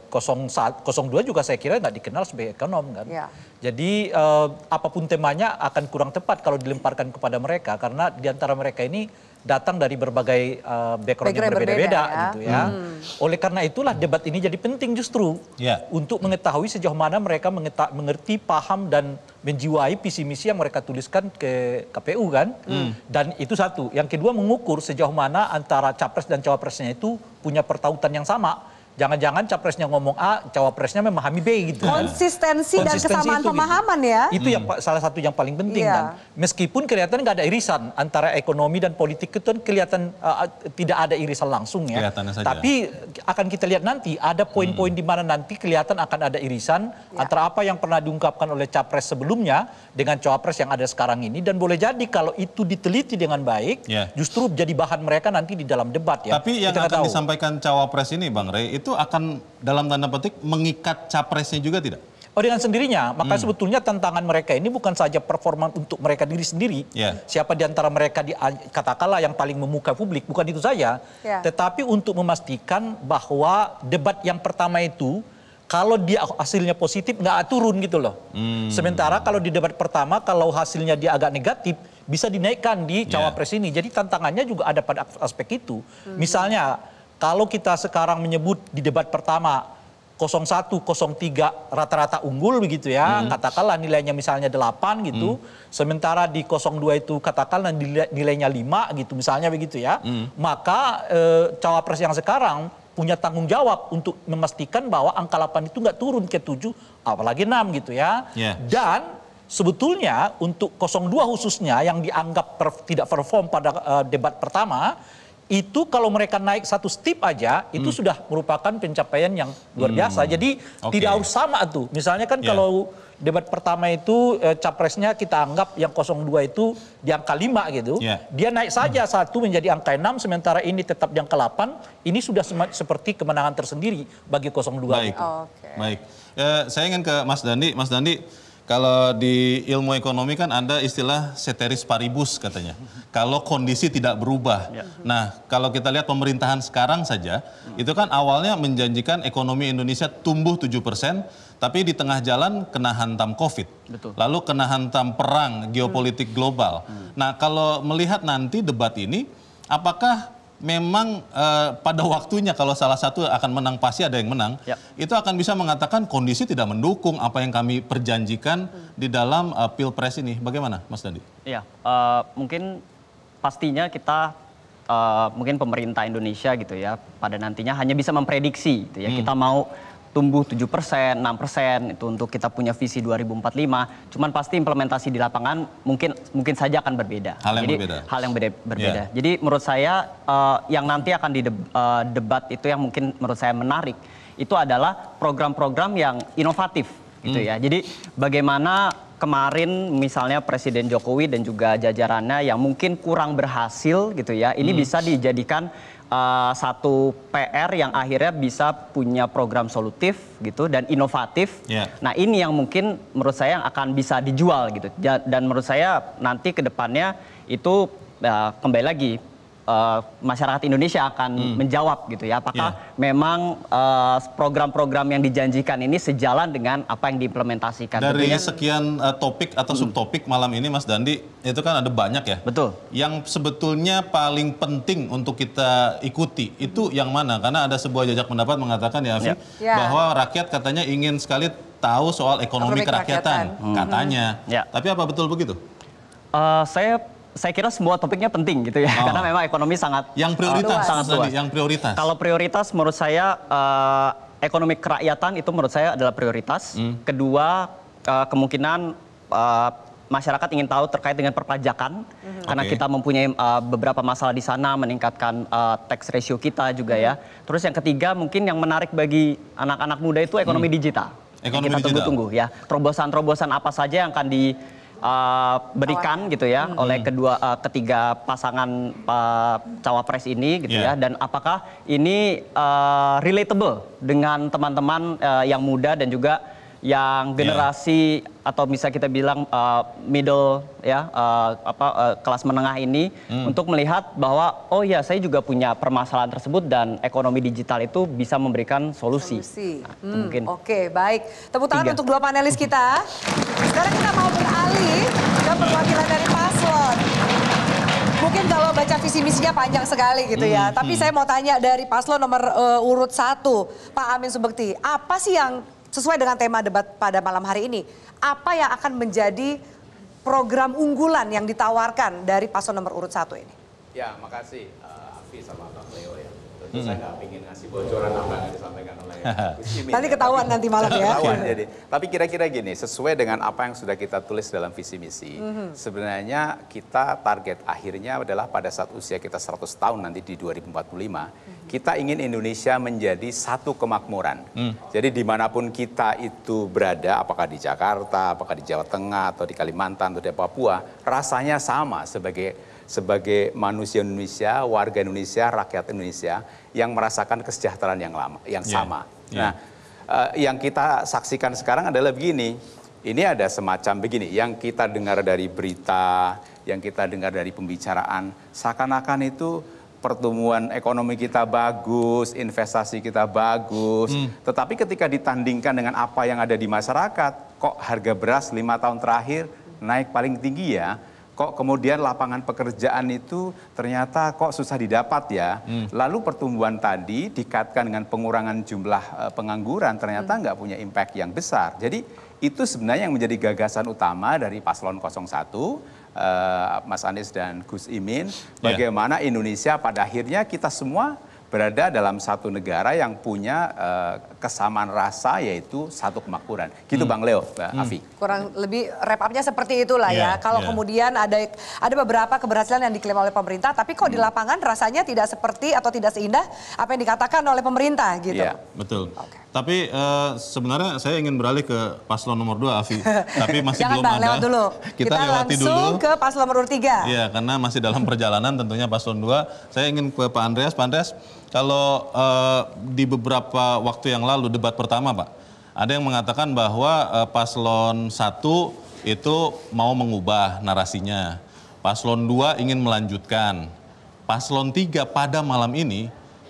nol dua juga saya kira nggak dikenal sebagai ekonom kan. Ya. Jadi uh, apapun temanya akan kurang tepat kalau dilemparkan kepada mereka karena diantara mereka ini datang dari berbagai uh, background, background yang berbeda-beda ya. Gitu ya. Hmm. Oleh karena itulah debat ini jadi penting justru yeah. untuk mengetahui sejauh mana mereka mengeta- mengerti, paham dan menjiwai visi misi yang mereka tuliskan ke K P U kan. Hmm. Dan itu satu. Yang kedua mengukur sejauh mana antara capres dan cawapresnya itu punya pertautan yang sama. Jangan-jangan capresnya ngomong A, cawapresnya memahami B gitu. Konsistensi, dan kesamaan itu, pemahaman gitu. ya. Itu yang salah satu yang paling penting Iya. kan. Meskipun kelihatan nggak ada irisan antara ekonomi dan politik itu kan kelihatan uh, tidak ada irisan langsung ya. Kelihatannya saja. Tapi akan kita lihat nanti ada poin-poin di mana nanti kelihatan akan ada irisan Ya. antara apa yang pernah diungkapkan oleh capres sebelumnya dengan cawapres yang ada sekarang ini dan boleh jadi kalau itu diteliti dengan baik Ya. justru jadi bahan mereka nanti di dalam debat ya. Tapi yang Kita nggak akan tahu. disampaikan cawapres ini Bang Rey, itu akan dalam tanda petik mengikat capresnya juga tidak? Oh dengan sendirinya, maka Hmm. sebetulnya tantangan mereka ini bukan saja performa untuk mereka diri sendiri. Yeah. Siapa di antara mereka di, katakanlah yang paling memuka publik, bukan itu saja. Yeah. Tetapi untuk memastikan bahwa debat yang pertama itu, kalau dia hasilnya positif nggak turun gitu loh. Hmm. Sementara kalau di debat pertama, kalau hasilnya dia agak negatif, bisa dinaikkan di Yeah. cawapres ini. Jadi tantangannya juga ada pada aspek itu. Hmm. Misalnya, kalau kita sekarang menyebut di debat pertama nol satu, nol tiga rata-rata unggul begitu ya, Hmm. katakanlah nilainya misalnya delapan gitu, Hmm. sementara di nol dua itu katakanlah nilai, nilainya lima gitu misalnya begitu ya, Hmm. maka eh, cawapres yang sekarang punya tanggung jawab untuk memastikan bahwa angka delapan itu nggak turun ke tujuh, apalagi enam gitu ya. Yeah. Dan sebetulnya untuk nol dua khususnya yang dianggap per- tidak perform pada eh, debat pertama, itu kalau mereka naik satu step aja, itu Hmm. sudah merupakan pencapaian yang luar biasa. Hmm. Jadi Oke. tidak harus sama tuh. Misalnya kan Ya. kalau debat pertama itu eh, capresnya kita anggap yang nol dua itu di angka lima gitu. Ya. Dia naik saja satu menjadi angka enam, sementara ini tetap di angka delapan. Ini sudah sema- seperti kemenangan tersendiri bagi nol dua Baik, itu. baik. Eh, saya ingin ke Mas Dandi. Mas Dandi, kalau di ilmu ekonomi kan ada istilah ceteris paribus katanya. Kalau kondisi tidak berubah. Nah, kalau kita lihat pemerintahan sekarang saja, itu kan awalnya menjanjikan ekonomi Indonesia tumbuh tujuh persen, tapi di tengah jalan kena hantam COVID. Betul. Lalu kena hantam perang geopolitik global. Nah, kalau melihat nanti debat ini, apakah memang eh, pada waktunya kalau salah satu akan menang pasti ada yang menang, Ya. itu akan bisa mengatakan kondisi tidak mendukung apa yang kami perjanjikan di dalam uh, Pilpres ini. Bagaimana Mas Dandi? Iya, eh, mungkin pastinya kita eh, mungkin pemerintah Indonesia gitu ya pada nantinya hanya bisa memprediksi gitu ya. Hmm. Kita mau tumbuh tujuh persen, enam persen itu untuk kita punya visi dua ribu empat puluh lima. Cuman pasti implementasi di lapangan mungkin mungkin saja akan berbeda. Hal yang Jadi, berbeda. Hal yang beda- berbeda. Yeah. Jadi menurut saya eh, yang nanti akan di deb- eh, debat itu yang mungkin menurut saya menarik itu adalah program-program yang inovatif gitu Hmm. ya. Jadi bagaimana kemarin misalnya Presiden Jokowi dan juga jajarannya yang mungkin kurang berhasil gitu ya, ini Hmm. bisa dijadikan uh, satu P R yang akhirnya bisa punya program solutif gitu dan inovatif. Ya. Nah ini yang mungkin menurut saya yang akan bisa dijual gitu. Ja- Dan menurut saya nanti ke depannya itu uh, kembali lagi uh, masyarakat Indonesia akan Hmm. menjawab gitu ya. Apakah Ya. memang uh, program-program yang dijanjikan ini sejalan dengan apa yang diimplementasikan. Dari Tentunya- sekian uh, topik atau subtopik malam ini Mas Dandi, itu kan ada banyak ya. Betul. Yang sebetulnya paling penting untuk kita ikuti itu yang mana? Karena ada sebuah jajak pendapat mengatakan ya, Afi, Ya. Ya. bahwa rakyat katanya ingin sekali tahu soal ekonomi, Ekonomi kerakyatan, kerakyatan. katanya. Ya. Tapi apa betul begitu? Uh, saya saya kira semua topiknya penting gitu ya, oh. karena memang ekonomi sangat yang prioritas, uh, sangat luas. Yang prioritas. Kalau prioritas menurut saya uh, ekonomi kerakyatan itu menurut saya adalah prioritas. Hmm. Kedua uh, kemungkinan uh, masyarakat ingin tahu terkait dengan perpajakan, hmm. karena okay. kita mempunyai uh, beberapa masalah di sana, meningkatkan uh, tax ratio kita juga hmm. ya. Terus yang ketiga mungkin yang menarik bagi anak-anak muda itu ekonomi hmm. digital. Ekonomi kita tunggu-tunggu ya, terobosan-terobosan apa saja yang akan di Uh, berikan gitu ya hmm. oleh kedua uh, ketiga pasangan uh, cawapres ini gitu yeah. ya, dan apakah ini uh, relatable dengan teman-teman uh, yang muda dan juga yang generasi yeah. atau bisa kita bilang uh, middle ya uh, apa uh, kelas menengah ini hmm. untuk melihat bahwa oh ya saya juga punya permasalahan tersebut dan ekonomi digital itu bisa memberikan solusi. solusi. Nah, hmm. mungkin. Oke, baik. Tepuk tangan Tiga. untuk dua panelis kita. Sekarang kita mau beralih ke perwakilan dari paslon. Mungkin kalau baca visi misinya panjang sekali gitu ya. Hmm. Tapi hmm. saya mau tanya dari paslon nomor uh, urut satu, Pak Amin Subekti, apa sih yang sesuai dengan tema debat pada malam hari ini, apa yang akan menjadi program unggulan yang ditawarkan dari paslon nomor urut satu ini? Ya, makasih uh, Afi sama Bang Leo ya. Tentu hmm. saya nggak ingin ngasih bocoran apa yang disampaikan oleh Gus Imin. Nanti ketahuan ya. nanti malam ya. Ketahuan jadi. Tapi kira-kira gini, sesuai dengan apa yang sudah kita tulis dalam visi misi, hmm. sebenarnya kita target akhirnya adalah pada saat usia kita seratus tahun nanti di dua ribu empat puluh lima, hmm. kita ingin Indonesia menjadi satu kemakmuran. Hmm. Jadi dimanapun kita itu berada, apakah di Jakarta, apakah di Jawa Tengah, atau di Kalimantan, atau di Papua, rasanya sama sebagai sebagai manusia Indonesia, warga Indonesia, rakyat Indonesia yang merasakan kesejahteraan yang lama, yang yeah. sama. Yeah. Nah, uh, yang kita saksikan sekarang adalah begini. Ini ada semacam begini, yang kita dengar dari berita, yang kita dengar dari pembicaraan, seakan-akan itu pertumbuhan ekonomi kita bagus, investasi kita bagus. Hmm. Tetapi ketika ditandingkan dengan apa yang ada di masyarakat, kok harga beras lima tahun terakhir naik paling tinggi ya? Kok kemudian lapangan pekerjaan itu ternyata kok susah didapat ya. Hmm. Lalu pertumbuhan tadi dikaitkan dengan pengurangan jumlah uh, pengangguran ternyata nggak hmm. punya impact yang besar. Jadi itu sebenarnya yang menjadi gagasan utama dari paslon nol satu, uh, Mas Anies dan Gus Imin. Bagaimana yeah. Indonesia pada akhirnya kita semua berada dalam satu negara yang punya uh, kesamaan rasa, yaitu satu kemakmuran. Gitu hmm. Bang Leo, Mbak hmm. Afi. Kurang lebih wrap up-nya seperti itulah yeah, ya. Kalau yeah. kemudian ada ada beberapa keberhasilan yang diklaim oleh pemerintah, tapi kok hmm. di lapangan rasanya tidak seperti atau tidak seindah apa yang dikatakan oleh pemerintah gitu. Iya, yeah, betul. Okay. Tapi uh, sebenarnya saya ingin beralih ke paslon nomor dua, Afi. Tapi masih Jangan belum bang, ada. Lewat dulu. Kita, Kita lewati langsung dulu. ke paslon nomor tiga. Iya, karena masih dalam perjalanan tentunya paslon dua. Saya ingin ke Pak Andreas. Pak Andreas, kalau uh, di beberapa waktu yang lalu debat pertama, Pak, ada yang mengatakan bahwa uh, paslon satu itu mau mengubah narasinya. Paslon dua ingin melanjutkan. Paslon tiga pada malam ini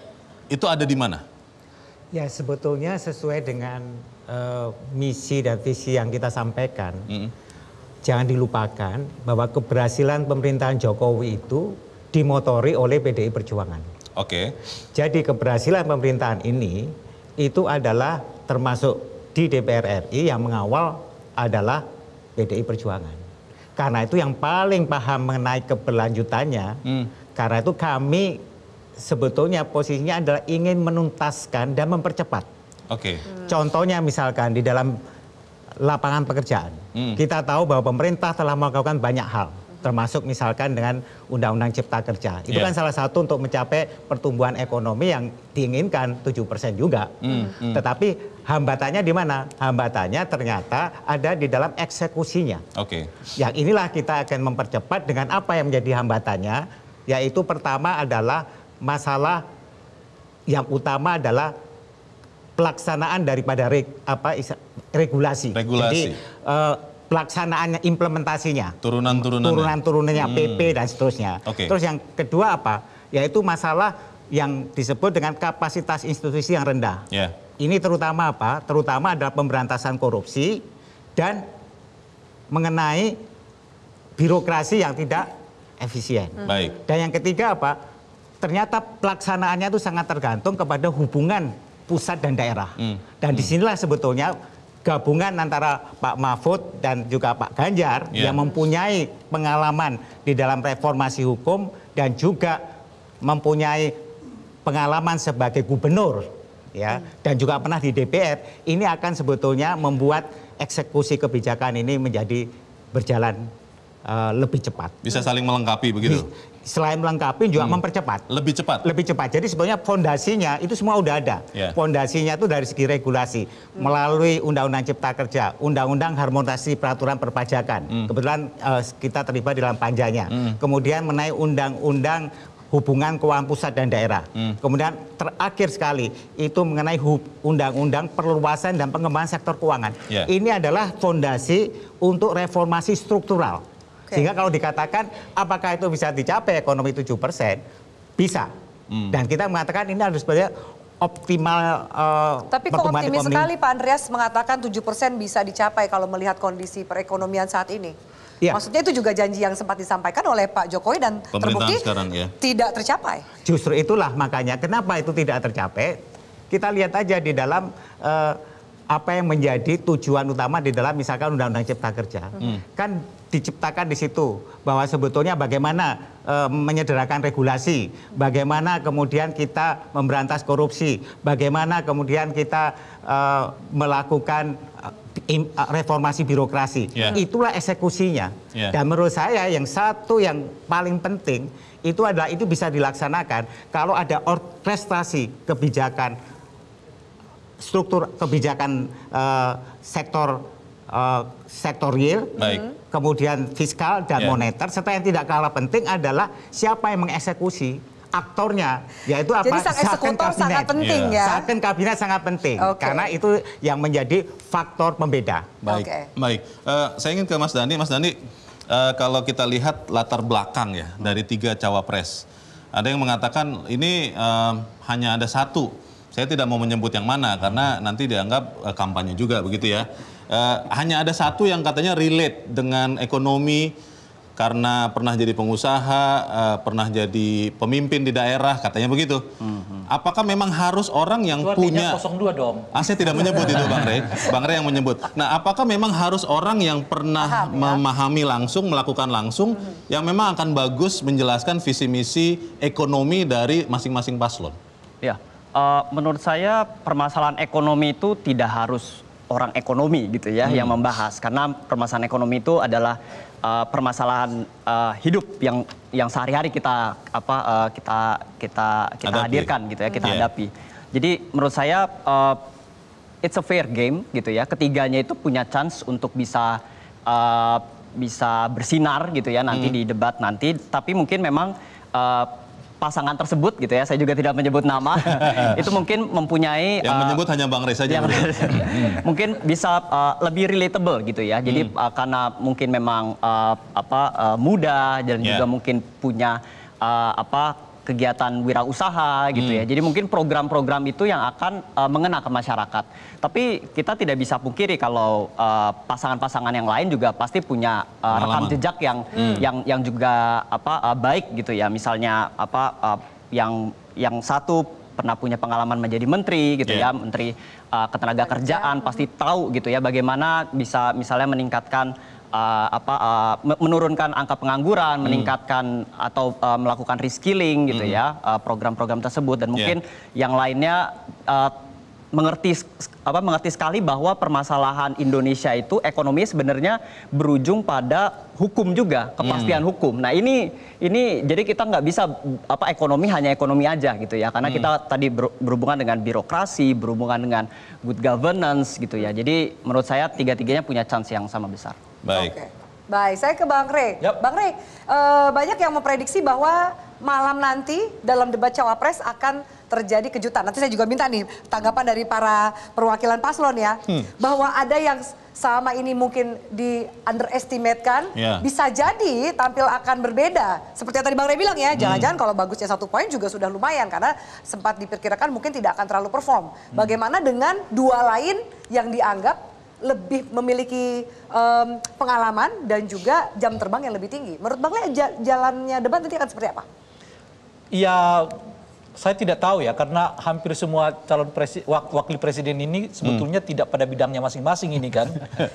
itu ada di mana? Ya, sebetulnya sesuai dengan uh, misi dan visi yang kita sampaikan. Mm. Jangan dilupakan bahwa keberhasilan pemerintahan Jokowi itu dimotori oleh P D I Perjuangan. Oke. Okay. Jadi keberhasilan pemerintahan ini itu adalah termasuk di D P R R I yang mengawal adalah P D I Perjuangan. Karena itu yang paling paham mengenai keberlanjutannya, mm. karena itu kami sebetulnya posisinya adalah ingin menuntaskan dan mempercepat. Oke. Okay. Contohnya misalkan di dalam lapangan pekerjaan, hmm. kita tahu bahwa pemerintah telah melakukan banyak hal, termasuk misalkan dengan Undang-Undang Cipta Kerja. Itu yeah. kan salah satu untuk mencapai pertumbuhan ekonomi yang diinginkan tujuh persen juga. Hmm. Hmm. Tetapi hambatannya di mana? Hambatannya ternyata ada di dalam eksekusinya. Oke. Okay. Yang inilah kita akan mempercepat dengan apa yang menjadi hambatannya, yaitu pertama adalah masalah yang utama adalah pelaksanaan daripada reg, apa, regulasi. Regulasi. Jadi uh, pelaksanaannya, implementasinya. Turunan-turunannya. Turunan-turunannya, hmm. P P dan seterusnya. Okay. Terus yang kedua apa? Yaitu masalah yang disebut dengan kapasitas institusi yang rendah. Yeah. Ini terutama apa? Terutama adalah pemberantasan korupsi dan mengenai birokrasi yang tidak efisien. Hmm. Baik. Dan yang ketiga apa? Ternyata pelaksanaannya itu sangat tergantung kepada hubungan pusat dan daerah. Hmm. Dan disinilah sebetulnya gabungan antara Pak Mahfud dan juga Pak Ganjar Yeah. yang mempunyai pengalaman di dalam reformasi hukum dan juga mempunyai pengalaman sebagai gubernur ya dan juga pernah di D P R, ini akan sebetulnya membuat eksekusi kebijakan ini menjadi berjalan uh, lebih cepat. Bisa saling melengkapi begitu. Selain melengkapi juga Hmm. mempercepat. Lebih cepat. Lebih cepat. Jadi sebenarnya fondasinya itu semua udah ada. Ya. Fondasinya itu dari segi regulasi melalui Undang-Undang Cipta Kerja, Undang-Undang Harmonisasi Peraturan Perpajakan. Hmm. Kebetulan uh, kita terlibat dalam panjanya. Hmm. Kemudian mengenai Undang-Undang Hubungan Keuangan Pusat dan Daerah. Hmm. Kemudian terakhir sekali itu mengenai hub- Undang-Undang Perluasan dan Pengembangan Sektor Keuangan. Ya. Ini adalah fondasi untuk reformasi struktural. Sehingga kalau dikatakan apakah itu bisa dicapai ekonomi tujuh persen, bisa. Hmm. Dan kita mengatakan ini harus sebenarnya optimal uh, Tapi kok pertumbuhan optimis ekonomi. sekali Pak Andreas mengatakan tujuh persen bisa dicapai kalau melihat kondisi perekonomian saat ini. Ya. Maksudnya itu juga janji yang sempat disampaikan oleh Pak Jokowi dan Pemerintahan terbukti sekarang ya. tidak tercapai. Justru itulah makanya kenapa itu tidak tercapai. Kita lihat aja di dalam uh, apa yang menjadi tujuan utama di dalam misalkan Undang-Undang Cipta Kerja. Hmm. Kan diciptakan di situ bahwa sebetulnya bagaimana uh, menyederhanakan regulasi, bagaimana kemudian kita memberantas korupsi, bagaimana kemudian kita uh, melakukan uh, im- uh, reformasi birokrasi. Yeah. Itulah eksekusinya. Yeah. Dan menurut saya yang satu yang paling penting itu adalah itu bisa dilaksanakan kalau ada orkestrasi kebijakan, struktur kebijakan uh, sektor uh, sektor real, Baik. kemudian fiskal dan Ya. moneter, serta yang tidak kalah penting adalah siapa yang mengeksekusi aktornya, yaitu apa? Jadi sang eksekutor sangat penting ya. Sakon kabinet sangat penting Oke. karena itu yang menjadi faktor pembeda. Baik, Oke. baik. Eh, saya ingin ke Mas Dhani. Mas Dhani, eh, kalau kita lihat latar belakang ya dari tiga cawapres, ada yang mengatakan ini eh, hanya ada satu. Saya tidak mau menyebut yang mana karena nanti dianggap eh, kampanye juga begitu ya. Eh, hanya ada satu yang katanya relate dengan ekonomi karena pernah jadi pengusaha, eh, pernah jadi pemimpin di daerah, katanya begitu. Apakah memang harus orang yang Itu artinya punya... nol dua dong. Ah, saya tidak menyebut itu Bang Rey. Bang Rey yang menyebut. Nah, apakah memang harus orang yang pernah memahami langsung, melakukan langsung, yang memang akan bagus menjelaskan visi misi ekonomi dari masing-masing paslon? Ya, eh, menurut saya permasalahan ekonomi itu tidak harus orang ekonomi gitu ya Hmm. yang membahas, karena permasalahan ekonomi itu adalah eh, permasalahan eh, hidup yang yang sehari-hari kita apa eh, kita kita kita Hadapi. hadirkan gitu ya, kita Yeah. hadapi. Jadi menurut saya eh, it's a fair game gitu ya. Ketiganya itu punya chance untuk bisa eh, bisa bersinar gitu ya nanti Hmm. di debat nanti. Tapi mungkin memang eh, pasangan tersebut gitu ya, saya juga tidak menyebut nama, itu mungkin mempunyai Yang eh, menyebut hanya Bang Rey saja. yang menurut- mungkin bisa uh, lebih relatable gitu ya. Jadi Hmm. uh, karena mungkin memang uh, apa uh, muda dan Yeah. juga mungkin punya uh, apa kegiatan wirausaha gitu Hmm. ya. Jadi mungkin program-program itu yang akan uh, mengena ke masyarakat. Tapi kita tidak bisa pungkiri kalau uh, pasangan-pasangan yang lain juga pasti punya uh, rekam Pengalaman. jejak yang Hmm. yang yang juga apa uh, baik gitu ya. Misalnya apa uh, yang yang satu pernah punya pengalaman menjadi menteri gitu Yeah. ya, menteri uh, ketenagakerjaan, pasti tahu gitu ya bagaimana bisa misalnya meningkatkan uh, apa uh, me- menurunkan angka pengangguran, meningkatkan atau uh, melakukan reskilling gitu Hmm. ya, uh, program-program tersebut, dan mungkin yang lainnya uh, mengerti apa mengerti sekali bahwa permasalahan Indonesia itu ekonomi sebenarnya berujung pada hukum juga, kepastian Hmm. hukum. Nah ini ini jadi kita nggak bisa apa ekonomi hanya ekonomi aja gitu ya, karena Hmm. kita tadi ber- berhubungan dengan birokrasi, berhubungan dengan good governance gitu ya. Jadi menurut saya tiga-tiganya punya chance yang sama besar. Baik. Baik, saya ke Bang Rey. Bang Rey, eh, banyak yang memprediksi bahwa malam nanti dalam debat Cawapres akan terjadi kejutan. Nanti saya juga minta nih tanggapan dari para perwakilan paslon ya. Hmm. Bahwa ada yang selama ini mungkin di underestimate-kan, Ya. bisa jadi tampil akan berbeda. Seperti yang tadi Bang Rey bilang ya, jangan-jangan kalau bagusnya satu poin juga sudah lumayan. Karena sempat diperkirakan mungkin tidak akan terlalu perform. Bagaimana dengan dua lain yang dianggap lebih memiliki em, pengalaman dan juga jam terbang yang lebih tinggi. Menurut Bang Rey ja- jalannya debat nanti akan seperti apa? Ya Saya tidak tahu ya, karena hampir semua calon presi, wak, wakil presiden ini sebetulnya hmm. tidak pada bidangnya masing-masing ini kan.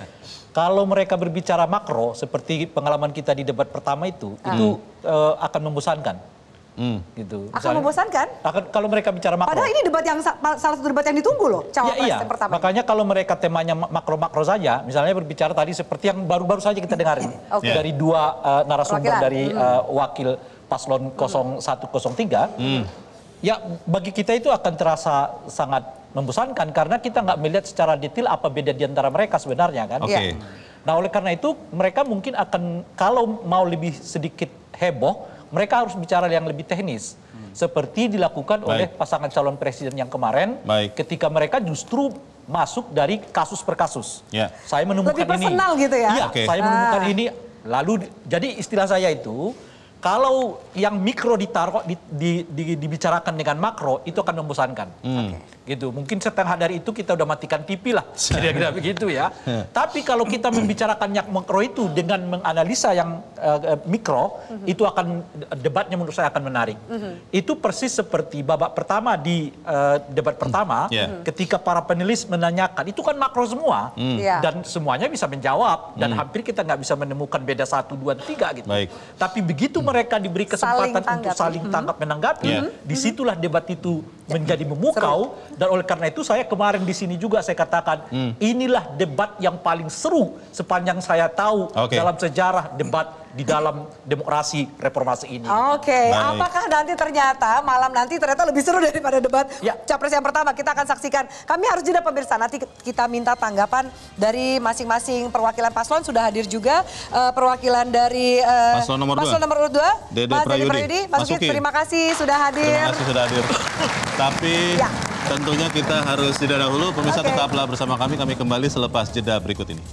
Kalau mereka berbicara makro, seperti pengalaman kita di debat pertama itu, hmm. itu uh, akan membosankan. Hmm. Gitu. Akan Misalnya, membosankan? Akan, kalau mereka bicara makro. Padahal ini debat yang salah satu debat yang ditunggu loh, cawapres ya, iya. yang pertama. Makanya kalau mereka temanya makro-makro saja, misalnya berbicara tadi seperti yang baru-baru saja kita dengarin okay. dari dua uh, narasumber Perwakilan. dari uh, hmm. wakil paslon nol satu nol tiga. Hmm. Ya bagi kita itu akan terasa sangat membosankan karena kita nggak melihat secara detail apa beda di antara mereka sebenarnya kan. Okay. Nah oleh karena itu mereka mungkin akan kalau mau lebih sedikit heboh mereka harus bicara yang lebih teknis. Hmm. Seperti dilakukan Baik. oleh pasangan calon presiden yang kemarin Baik. ketika mereka justru masuk dari kasus per kasus. Yeah. Saya menemukan lebih ini. personal gitu ya. Iya, okay. saya menemukan ah. ini lalu jadi istilah saya itu kalau yang mikro ditaruh di, di, di, dibicarakan dengan makro itu akan membosankan. Hmm. Okay. Gitu. Mungkin setengah dari itu kita udah matikan T V lah. Kira-kira begitu ya. Tapi kalau kita membicarakan yang makro itu dengan menganalisa yang uh, mikro, mm-hmm. itu akan debatnya menurut saya akan menarik. Mm-hmm. Itu persis seperti babak pertama di uh, debat pertama, yeah. ketika para panelis menanyakan, itu kan makro semua. Mm. Yeah. Dan semuanya bisa menjawab. Dan mm. hampir kita nggak bisa menemukan beda satu, dua, tiga gitu. Baik. Tapi begitu mm. mereka diberi kesempatan saling untuk saling mm-hmm. tangkap menanggapi, yeah. disitulah debat itu yeah. menjadi memukau. Seru. Dan oleh karena itu saya kemarin di sini juga saya katakan hmm. inilah debat yang paling seru sepanjang saya tahu okay. dalam sejarah debat di dalam demokrasi reformasi ini. Oke, okay. apakah nanti ternyata malam nanti ternyata lebih seru daripada debat ya. Capres yang pertama? Kita akan saksikan. Kami harus jeda pemirsa, nanti kita minta tanggapan dari masing-masing perwakilan paslon. Sudah hadir juga uh, perwakilan dari uh, paslon nomor paslon nomor dua, Dede Mas Prayudi. Prayudi. Mas Uki, terima kasih sudah hadir. Terima kasih sudah hadir. Tapi ya. tentunya kita harus jeda dahulu. Pemirsa okay. tetaplah bersama kami. Kami kembali selepas jeda berikut ini.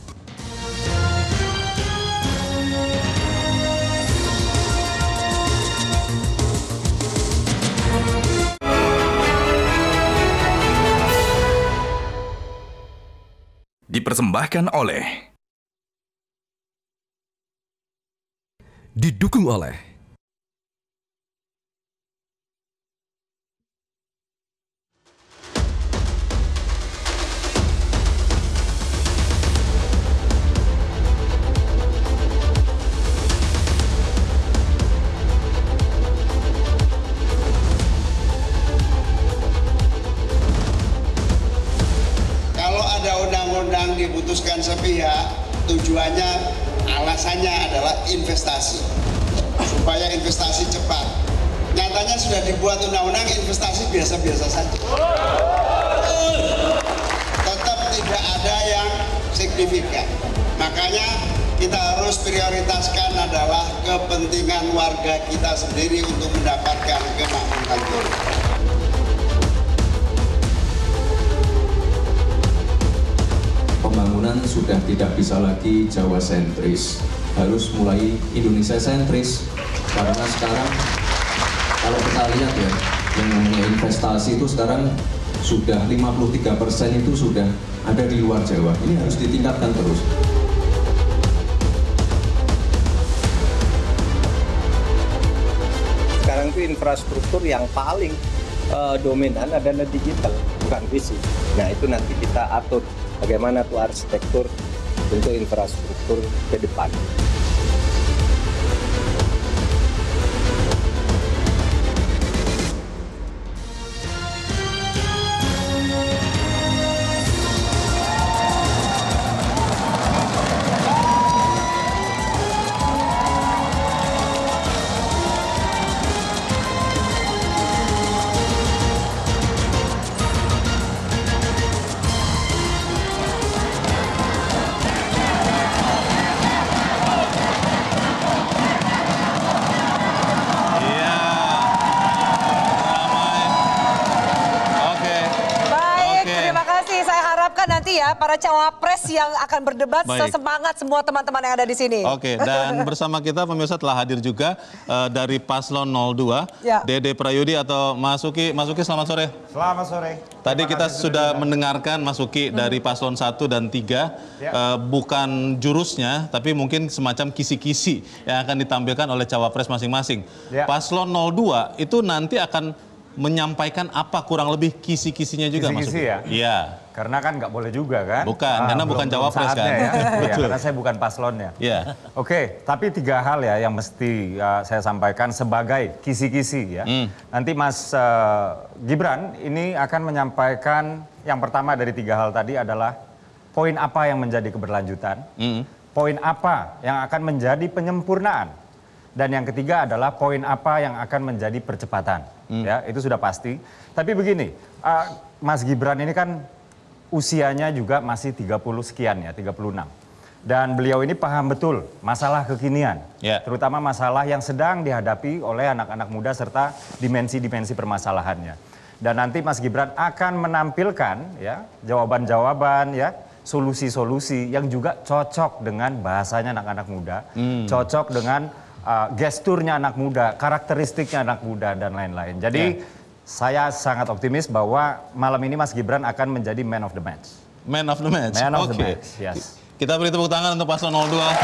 Dipersembahkan oleh, didukung oleh diputuskan sepihak, tujuannya, alasannya adalah investasi, supaya investasi cepat. Nyatanya sudah dibuat undang-undang investasi biasa-biasa saja. Tetap tidak ada yang signifikan. Makanya kita harus prioritaskan adalah kepentingan warga kita sendiri untuk mendapatkan kemakmuran. Pembangunan sudah tidak bisa lagi Jawa sentris, harus mulai Indonesia sentris. Karena sekarang kalau kita lihat ya, yang namanya investasi itu sekarang sudah lima puluh tiga persen itu sudah ada di luar Jawa. Ini harus ditingkatkan terus. Sekarang itu infrastruktur yang paling uh, dominan adalah digital, bukan fisik. Nah itu nanti kita atur bagaimana tuh arsitektur untuk infrastruktur ke depan. Nanti ya para cawapres yang akan berdebat Baik. sesemangat semua teman-teman yang ada di sini. Oke, dan bersama kita pemirsa telah hadir juga uh, dari paslon nol dua, ya. Dede Prayudi atau Mas Uki. Mas Uki, selamat sore. Selamat sore. Tadi kita sudah mendengarkan Mas Uki hmm. dari paslon satu dan tiga, ya. uh, bukan jurusnya, tapi mungkin semacam kisi-kisi yang akan ditampilkan oleh cawapres masing-masing. Ya. Paslon nol dua itu nanti akan menyampaikan apa kurang lebih kisi-kisinya juga Kisi-kisi maksudnya? ya? Iya. Karena kan nggak boleh juga kan? Bukan, Ah, karena belum- bukan belum cawapres kan? saatnya ya. Iya, Betul. karena saya bukan paslonnya. Iya. Oke, tapi tiga hal ya yang mesti uh, saya sampaikan sebagai kisi-kisi ya. Hmm. Nanti Mas uh, Gibran ini akan menyampaikan yang pertama dari tiga hal tadi adalah poin apa yang menjadi keberlanjutan, Hmm. poin apa yang akan menjadi penyempurnaan, dan yang ketiga adalah poin apa yang akan menjadi percepatan. Ya, itu sudah pasti. Tapi begini, uh, Mas Gibran ini kan usianya juga masih tiga puluh sekian ya, tiga puluh enam. Dan beliau ini paham betul masalah kekinian, Ya. terutama masalah yang sedang dihadapi oleh anak-anak muda serta dimensi-dimensi permasalahannya. Dan nanti Mas Gibran akan menampilkan ya jawaban-jawaban ya, solusi-solusi yang juga cocok dengan bahasanya anak-anak muda, Hmm. cocok dengan uh, gesturnya anak muda, karakteristiknya anak muda dan lain-lain. Jadi saya sangat optimis bahwa malam ini Mas Gibran akan menjadi man of the match. Man of the match. Man of the Oke. match, yes. Kita beri tepuk tangan untuk paslon nol dua.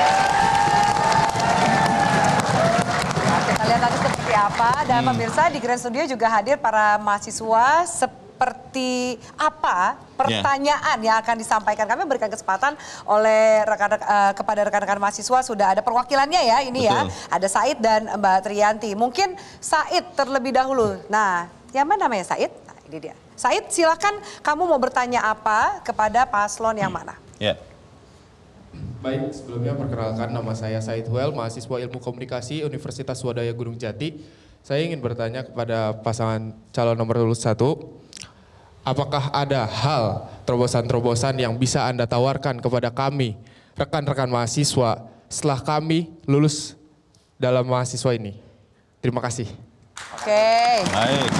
Nah, kita lihat nanti seperti apa. Dan pemirsa di Grand Studio juga hadir para mahasiswa seperti apa pertanyaan yang akan disampaikan. Kami berikan kesempatan oleh rekan uh, kepada rekan-rekan mahasiswa, sudah ada perwakilannya ya ini ya. Betul. Ada Said dan Mbak Triyanti. Mungkin Said terlebih dahulu. Nah, yang mana namanya Said? Nah, ini dia. Said, silakan kamu mau bertanya apa kepada paslon yang mana? Ya. Baik, sebelumnya perkenalkan nama saya Said Huel, mahasiswa Ilmu Komunikasi Universitas Swadaya Gunung Jati. Saya ingin bertanya kepada pasangan calon nomor urut satu, apakah ada hal terobosan-terobosan yang bisa Anda tawarkan kepada kami, rekan-rekan mahasiswa, setelah kami lulus dalam mahasiswa ini? Terima kasih. Oke. Baik.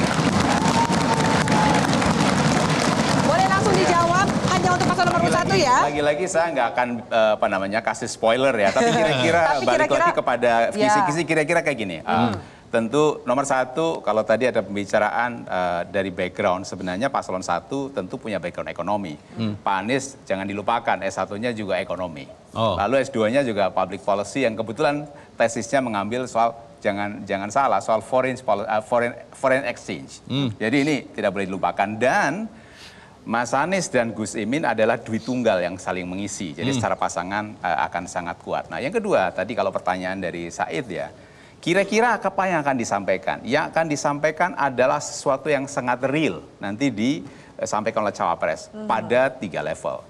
Boleh langsung dijawab hanya untuk paslon nomor urut satu ya. Lagi-lagi saya nggak akan eh, apa namanya kasih spoiler ya, tapi kira-kira Tapi balik kira-kira- lagi kepada Ya. kisi-kisi kira-kira kayak gini. Eh, tentu nomor satu, kalau tadi ada pembicaraan eh, dari background, sebenarnya paslon satu tentu punya background ekonomi. Hmm. Pak Anies jangan dilupakan, S satunya juga ekonomi. Oh. Lalu S duanya juga public policy yang kebetulan tesisnya mengambil soal jangan jangan salah soal foreign pol- uh, foreign foreign exchange. Hmm. Jadi ini tidak boleh dilupakan. Dan Mas Anies dan Gus Imin adalah duit tunggal yang saling mengisi. Jadi Hmm. secara pasangan uh, akan sangat kuat. Nah, yang kedua tadi kalau pertanyaan dari Said ya, kira-kira apa yang akan disampaikan? Yang akan disampaikan adalah sesuatu yang sangat real nanti disampaikan oleh cawapres Hmm. pada tiga level.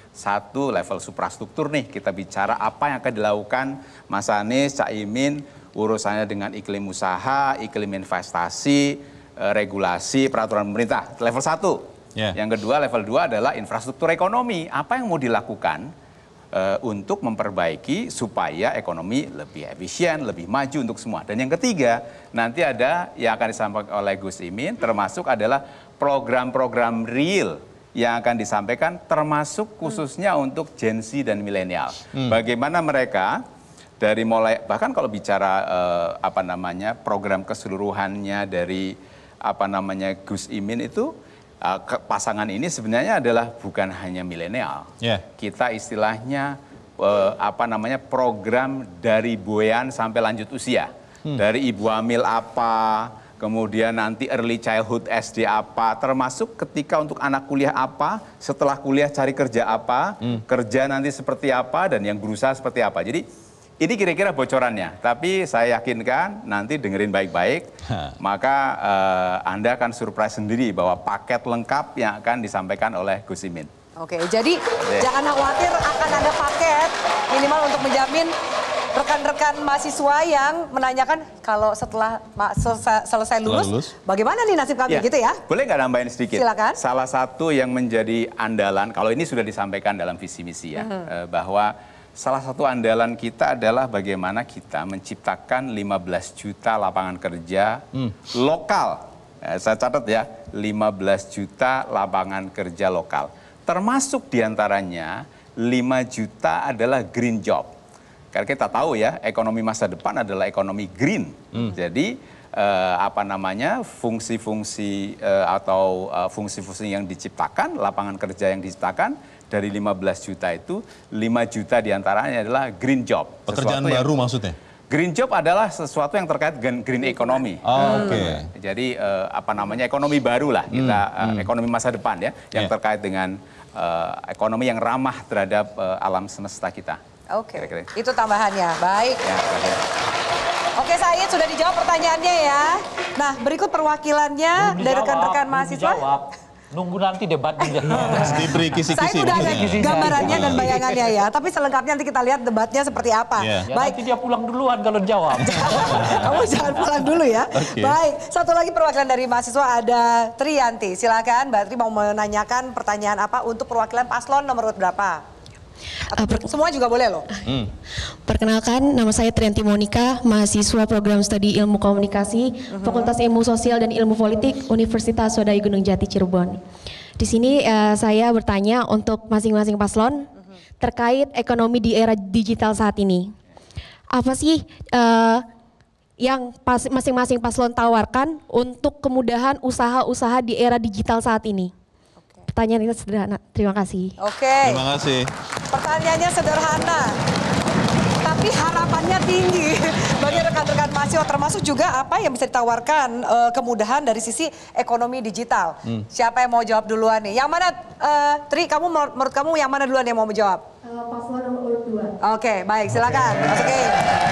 Satu, level suprastruktur nih, kita bicara apa yang akan dilakukan Mas Anies, Cak Imin, urusannya dengan iklim usaha, iklim investasi, eh, regulasi, peraturan pemerintah. Level satu. Ya. Yang kedua, level dua adalah infrastruktur ekonomi. Apa yang mau dilakukan eh, untuk memperbaiki supaya ekonomi lebih efisien, lebih maju untuk semua. Dan yang ketiga, nanti ada yang akan disampaikan oleh Gus Imin, termasuk adalah program-program real yang akan disampaikan, termasuk khususnya untuk Gen Z dan milenial. Hmm. Bagaimana mereka dari mulai, bahkan kalau bicara eh, apa namanya program keseluruhannya dari apa namanya Gus Imin itu, eh, ke- pasangan ini sebenarnya adalah bukan hanya milenial. Ya. Kita istilahnya eh, apa namanya program dari boyan sampai lanjut usia. Hmm. Dari ibu hamil apa, kemudian nanti early childhood S D apa, termasuk ketika untuk anak kuliah apa, setelah kuliah cari kerja apa, Hmm. kerja nanti seperti apa, dan yang berusaha seperti apa. Jadi ini kira-kira bocorannya, tapi saya yakinkan nanti dengerin baik-baik, maka eh, Anda akan surprise sendiri bahwa paket lengkap yang akan disampaikan oleh Gus Imin. Oke, jadi jangan khawatir akan ada paket minimal untuk menjamin rekan-rekan mahasiswa yang menanyakan kalau setelah ma- selesai, selesai lulus, lulus. bagaimana nih nasib kami Ya, gitu ya? Boleh nggak nambahin sedikit? Silakan. Salah satu yang menjadi andalan, kalau ini sudah disampaikan dalam visi misi ya, Mhm. eh, bahwa salah satu andalan kita adalah bagaimana kita menciptakan lima belas juta lapangan kerja lokal. Eh, saya catat ya, lima belas juta lapangan kerja lokal. Termasuk diantaranya lima juta adalah green job. Karena kita tahu ya, ekonomi masa depan adalah ekonomi green. Jadi eh, apa namanya fungsi-fungsi eh, atau eh, fungsi-fungsi yang diciptakan, lapangan kerja yang diciptakan dari lima belas juta itu, lima juta diantaranya adalah green job. Pekerjaan Sesuatu yang- baru maksudnya? Green job adalah sesuatu yang terkait dengan green economy. Oh, Oke. Okay. Jadi uh, apa namanya ekonomi baru lah kita hmm. uh, hmm. ekonomi masa depan ya, yang yeah. terkait dengan uh, ekonomi yang ramah terhadap uh, alam semesta kita. Oke. Okay. Itu tambahannya. Baik. Ya, Oke, Said sudah dijawab pertanyaannya ya. Nah, berikut perwakilannya dari rekan-rekan mahasiswa. Nunggu nanti debat juga. Diberi kisi-kisi. Saya udah ada gambarannya dan bayangannya ya. Tapi selengkapnya nanti kita lihat debatnya seperti apa. Yeah. Ya, Baik. Nanti dia pulang duluan kalau jawab. Kamu jangan pulang dulu ya. Okay. Baik, satu lagi perwakilan dari mahasiswa ada Triyanti. Silakan Mbak Tri mau menanyakan pertanyaan apa untuk perwakilan paslon nomor berapa? Uh, semua juga boleh loh. Hmm. Perkenalkan, nama saya Triyanti Monika, mahasiswa program studi Ilmu Komunikasi, uh-huh. Fakultas Ilmu Sosial dan Ilmu Politik, Universitas Swadaya Gunung Jati Cirebon. Di sini uh, saya bertanya untuk masing-masing paslon uh-huh. terkait ekonomi di era digital saat ini. Apa sih uh, yang pas, masing-masing paslon tawarkan untuk kemudahan usaha-usaha di era digital saat ini? Pertanyaan itu sederhana. Terima kasih. Oke. Terima kasih. Pertanyaannya sederhana, tapi harapannya tinggi bagi rekan-rekan mahasiswa, termasuk juga apa yang bisa ditawarkan uh, kemudahan dari sisi ekonomi digital. Hmm. Siapa yang mau jawab duluan nih? Yang mana, uh, Tri? Kamu menurut kamu yang mana duluan yang mau menjawab? Uh, paslon nomor urut dua. Oke, baik. Silakan. Okay. Masukin.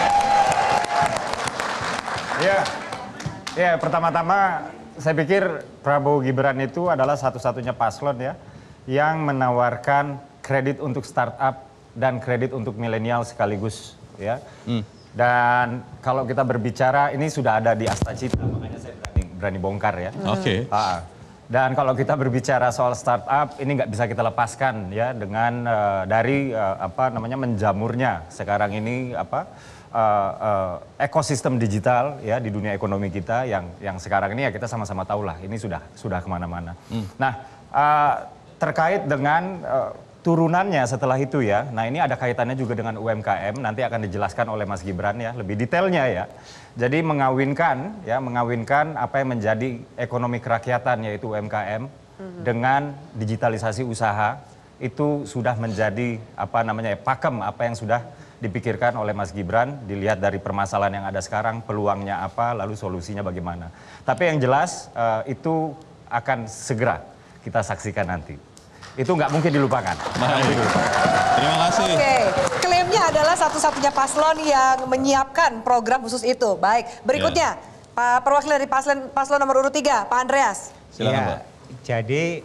Ya, ya pertama-tama. Saya pikir Prabowo Gibran itu adalah satu-satunya paslon ya yang menawarkan kredit untuk startup dan kredit untuk milenial sekaligus ya. Hmm. Dan kalau kita berbicara ini sudah ada di Astacita, makanya saya berani, berani bongkar ya. Oke. Okay. Ah, dan kalau kita berbicara soal startup ini nggak bisa kita lepaskan ya dengan uh, dari uh, apa namanya menjamurnya sekarang ini apa. Uh, uh, ekosistem digital ya di dunia ekonomi kita yang yang sekarang ini ya kita sama-sama tahu lah ini sudah sudah kemana-mana. Hmm. Nah uh, terkait dengan uh, turunannya setelah itu ya, nah ini ada kaitannya juga dengan U M K M, nanti akan dijelaskan oleh Mas Gibran ya lebih detailnya ya. Jadi mengawinkan ya mengawinkan apa yang menjadi ekonomi kerakyatan yaitu U M K M hmm. dengan digitalisasi usaha itu sudah menjadi apa namanya ya, pakem apa yang sudah dipikirkan oleh Mas Gibran, dilihat dari permasalahan yang ada sekarang, peluangnya apa, lalu solusinya bagaimana. Tapi yang jelas uh, itu akan segera kita saksikan nanti. Itu nggak mungkin dilupakan. Baik. Terima kasih. Oke, klaimnya adalah satu-satunya paslon yang menyiapkan program khusus itu. Baik, berikutnya ya. Pak perwakilan dari paslon, paslon nomor urut tiga, Pak Andreas. Silakan, ya, Pak. Jadi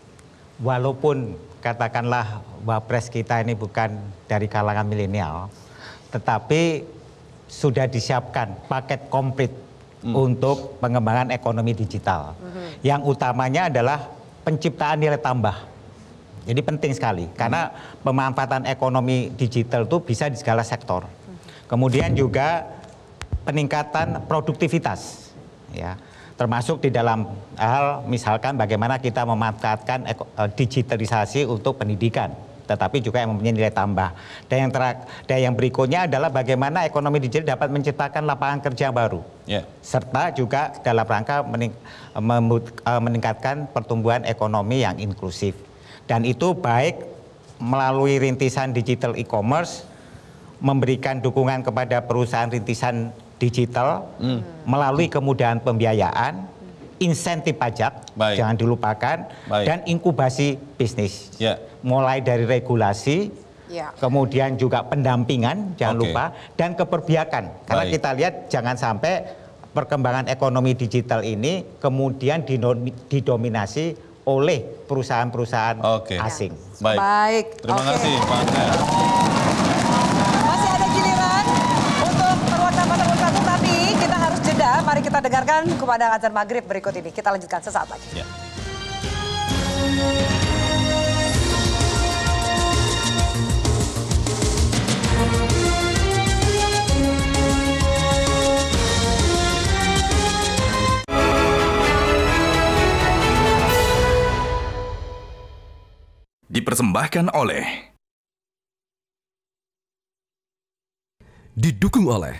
walaupun katakanlah Wapres kita ini bukan dari kalangan milenial, tetapi sudah disiapkan paket komplit hmm. untuk pengembangan ekonomi digital. Hmm. Yang utamanya adalah penciptaan nilai tambah. Jadi penting sekali, karena hmm. pemanfaatan ekonomi digital itu bisa di segala sektor. Hmm. Kemudian juga peningkatan produktivitas, ya. Termasuk di dalam hal misalkan bagaimana kita memanfaatkan digitalisasi untuk pendidikan, tetapi juga yang mempunyai nilai tambah. Dan yang terak, dan yang berikutnya adalah bagaimana ekonomi digital dapat menciptakan lapangan kerja baru, yeah. serta juga dalam rangka mening, meningkatkan pertumbuhan ekonomi yang inklusif. Dan itu baik melalui rintisan digital e-commerce, memberikan dukungan kepada perusahaan rintisan digital hmm. melalui kemudahan pembiayaan, insentif pajak, baik. Jangan dilupakan, baik. Dan inkubasi bisnis, ya. Mulai dari regulasi, ya. Kemudian juga pendampingan, jangan okay. lupa, dan keperbiakan. Karena baik. Kita lihat jangan sampai perkembangan ekonomi digital ini kemudian didominasi oleh perusahaan-perusahaan okay. asing. Baik. Baik. Terima okay. kasih, Pak Andreas. Masih ada giliran untuk perwakilan paslon nomor satu, tapi kita harus jeda. Mari kita dengarkan kepada azan maghrib berikut ini. Kita lanjutkan sesaat lagi. Ya. Dipersembahkan oleh, didukung oleh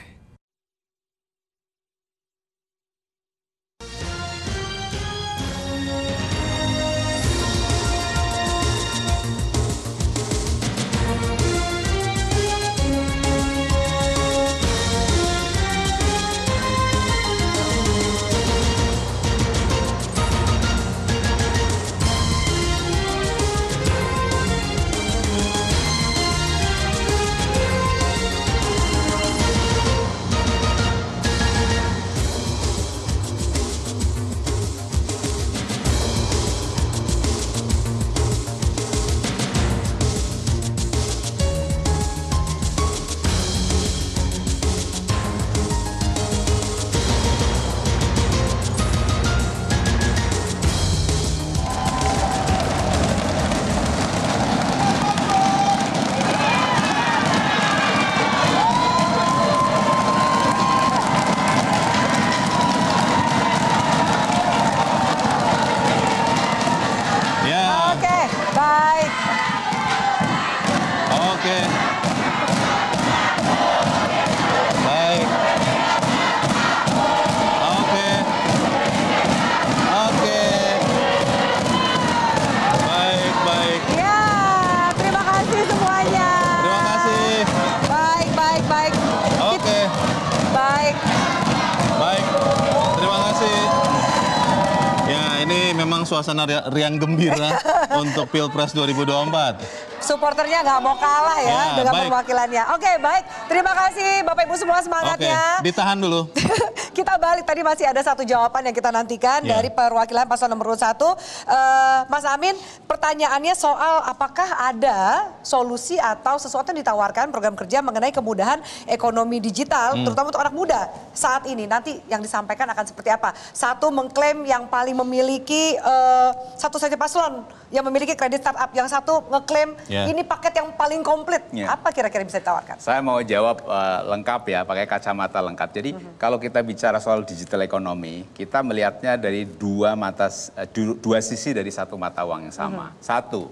memang suasana riang gembira untuk Pilpres dua ribu dua puluh empat. Supporternya nggak mau kalah ya, ya dengan baik. perwakilannya. Oke, baik. Terima kasih Bapak Ibu semua semangatnya. Oke, ditahan dulu. Kita balik, tadi masih ada satu jawaban yang kita nantikan ya. dari perwakilan paslon nomor satu. Uh, Mas Amin, pertanyaannya soal apakah ada solusi atau sesuatu yang ditawarkan program kerja mengenai kemudahan ekonomi digital, hmm. terutama untuk anak muda saat ini. Nanti yang disampaikan akan seperti apa? Satu, mengklaim yang paling memiliki, uh, satu saja paslon yang memiliki kredit startup. Yang satu ngeklaim yeah. ini paket yang paling komplit. Yeah. Apa kira-kira bisa ditawarkan? Saya mau jawab uh, lengkap ya, pakai kacamata lengkap. Jadi mm-hmm. kalau kita bicara soal digital ekonomi, kita melihatnya dari dua mata, uh, dua sisi dari satu mata uang yang sama. Mm-hmm. Satu,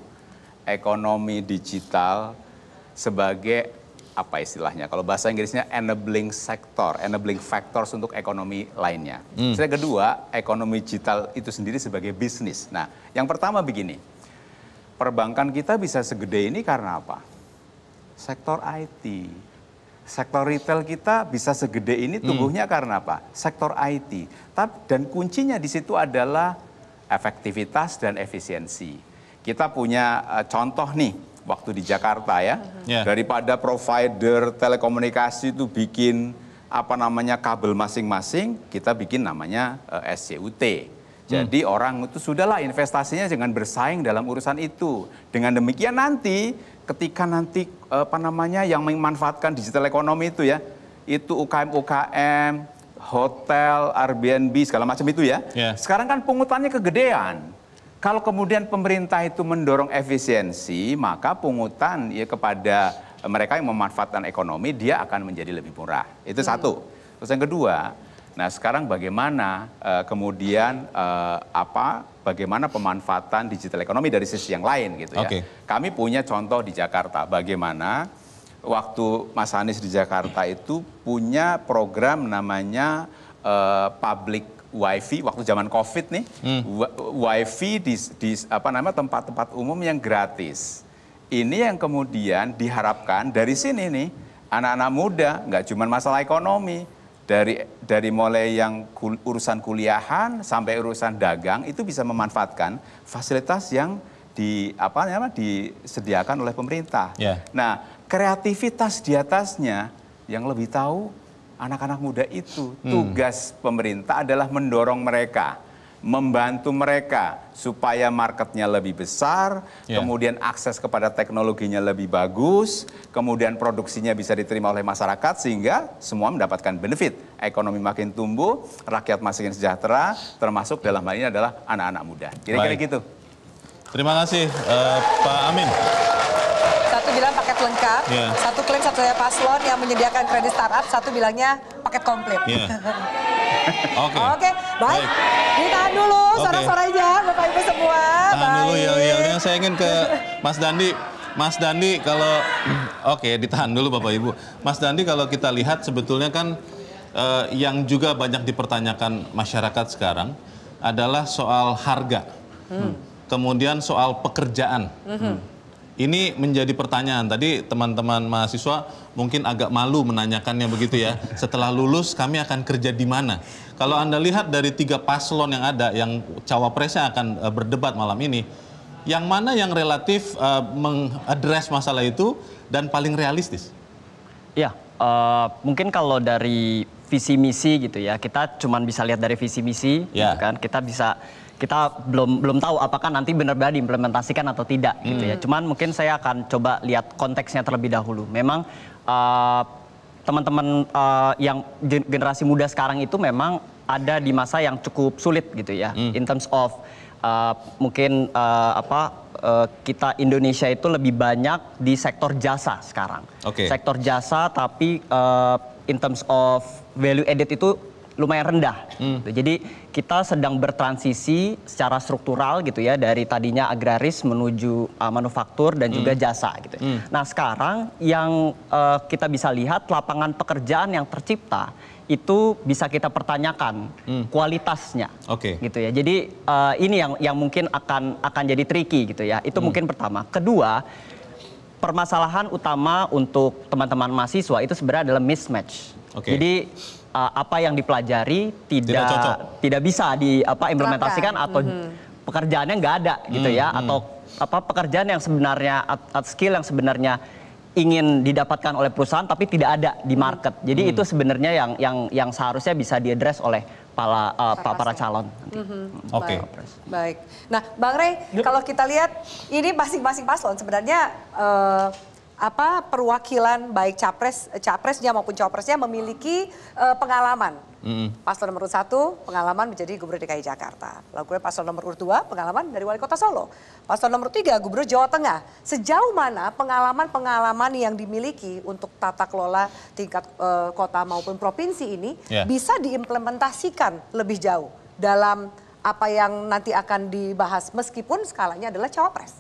ekonomi digital sebagai apa istilahnya? Kalau bahasa Inggrisnya enabling sector, enabling factors untuk ekonomi lainnya. Mm. Yang kedua, ekonomi digital itu sendiri sebagai bisnis. Nah, yang pertama begini. Perbankan kita bisa segede ini karena apa? Sektor I T. Sektor retail kita bisa segede ini tumbuhnya hmm. karena apa? Sektor I T. Dan kuncinya di situ adalah efektivitas dan efisiensi. Kita punya uh, contoh nih, waktu di Jakarta ya. Yeah. Daripada provider telekomunikasi itu bikin apa namanya kabel masing-masing, kita bikin namanya uh, S C U T. Jadi hmm. orang itu sudahlah investasinya jangan bersaing dalam urusan itu. Dengan demikian nanti ketika nanti apa namanya yang memanfaatkan digital ekonomi itu ya, itu U K M U K M, hotel, Airbnb segala macam itu ya. Yeah. Sekarang kan pungutannya kegedean. Kalau kemudian pemerintah itu mendorong efisiensi, maka pungutan ya kepada mereka yang memanfaatkan ekonomi dia akan menjadi lebih murah. Itu hmm. satu. Terus yang kedua, nah sekarang bagaimana uh, kemudian uh, apa bagaimana pemanfaatan digital ekonomi dari sisi yang lain gitu ya. Okay. Kami punya contoh di Jakarta bagaimana waktu Mas Anies di Jakarta itu punya program namanya uh, public wifi waktu zaman Covid nih, hmm. wifi di, di apa namanya tempat-tempat umum yang gratis. Ini yang kemudian diharapkan dari sini nih anak-anak muda nggak cuma masalah ekonomi. Dari dari mulai yang kul, urusan kuliahan sampai urusan dagang itu bisa memanfaatkan fasilitas yang di apa namanya disediakan oleh pemerintah. Yeah. Nah, kreativitas di atasnya yang lebih tahu anak-anak muda itu. Hmm. Tugas pemerintah adalah mendorong mereka, membantu mereka supaya marketnya lebih besar, yeah. kemudian akses kepada teknologinya lebih bagus, kemudian produksinya bisa diterima oleh masyarakat sehingga semua mendapatkan benefit. Ekonomi makin tumbuh, rakyat makin sejahtera, termasuk dalam hal ini adalah anak-anak muda. Kira-kira gitu. Terima kasih uh, Pak Amin. Satu bilang paket lengkap, yeah. satu klaim satu paslon yang menyediakan kredit startup, satu bilangnya paket komplit. Yeah. Oke, okay. okay, baik. baik. Ditahan dulu okay. suara-suaranya, Bapak Ibu semua. Tahan baik. dulu ya, ya. Yang saya ingin ke Mas Dandi. Mas Dandi kalau, oke okay, ditahan dulu Bapak Ibu. Mas Dandi kalau kita lihat sebetulnya kan eh, yang juga banyak dipertanyakan masyarakat sekarang adalah soal harga. Hmm. Kemudian soal pekerjaan. Hmm. Ini menjadi pertanyaan. Tadi teman-teman mahasiswa mungkin agak malu menanyakannya begitu ya. Setelah lulus kami akan kerja di mana? Kalau Anda lihat dari tiga paslon yang ada, yang cawapresnya akan uh, berdebat malam ini, yang mana yang relatif uh, mengadres masalah itu dan paling realistis? Ya, uh, mungkin kalau dari visi misi gitu ya, kita cuma bisa lihat dari visi misi, ya. Gitu kan? Kita bisa kita belum belum tahu apakah nanti benar-benar diimplementasikan atau tidak hmm. gitu ya. Cuman mungkin saya akan coba lihat konteksnya terlebih dahulu. Memang uh, teman-teman uh, yang generasi muda sekarang itu memang ada di masa yang cukup sulit gitu ya. Hmm. In terms of uh, mungkin uh, apa uh, kita Indonesia itu lebih banyak di sektor jasa sekarang. Okay. Sektor jasa tapi uh, in terms of value added itu lumayan rendah. Hmm. Jadi kita sedang bertransisi secara struktural gitu ya dari tadinya agraris menuju uh, manufaktur dan hmm. juga jasa gitu. Hmm. Nah sekarang yang uh, kita bisa lihat lapangan pekerjaan yang tercipta itu bisa kita pertanyakan hmm. kualitasnya, okay. gitu ya. Jadi uh, ini yang yang mungkin akan akan jadi tricky gitu ya. Itu hmm. mungkin pertama. Kedua, permasalahan utama untuk teman-teman mahasiswa itu sebenarnya adalah mismatch. Okay. Jadi uh, apa yang dipelajari tidak tidak, tidak bisa di apa implementasikan atau mm-hmm. pekerjaannya nggak ada gitu Hmm, ya, hmm. atau apa pekerjaan yang sebenarnya at skill yang sebenarnya ingin didapatkan oleh perusahaan tapi tidak ada di market. Jadi Hmm. itu sebenarnya yang yang yang seharusnya bisa diadres oleh para uh, para calon. Mhm. Oke. Baik. Baik. Nah, Bang Rey, kalau kita lihat ini masing-masing paslon sebenarnya eh, apa perwakilan baik capres, capresnya maupun cawapresnya memiliki eh, pengalaman. Mm-mm. Paslon nomor urut satu pengalaman menjadi Gubernur D K I Jakarta. Lalu kemudian paslon nomor urut dua pengalaman dari Wali Kota Solo. Paslon nomor tiga Gubernur Jawa Tengah. Sejauh mana pengalaman-pengalaman yang dimiliki untuk tata kelola tingkat eh, kota maupun provinsi ini Ya. bisa diimplementasikan lebih jauh dalam apa yang nanti akan dibahas meskipun skalanya adalah cawapres.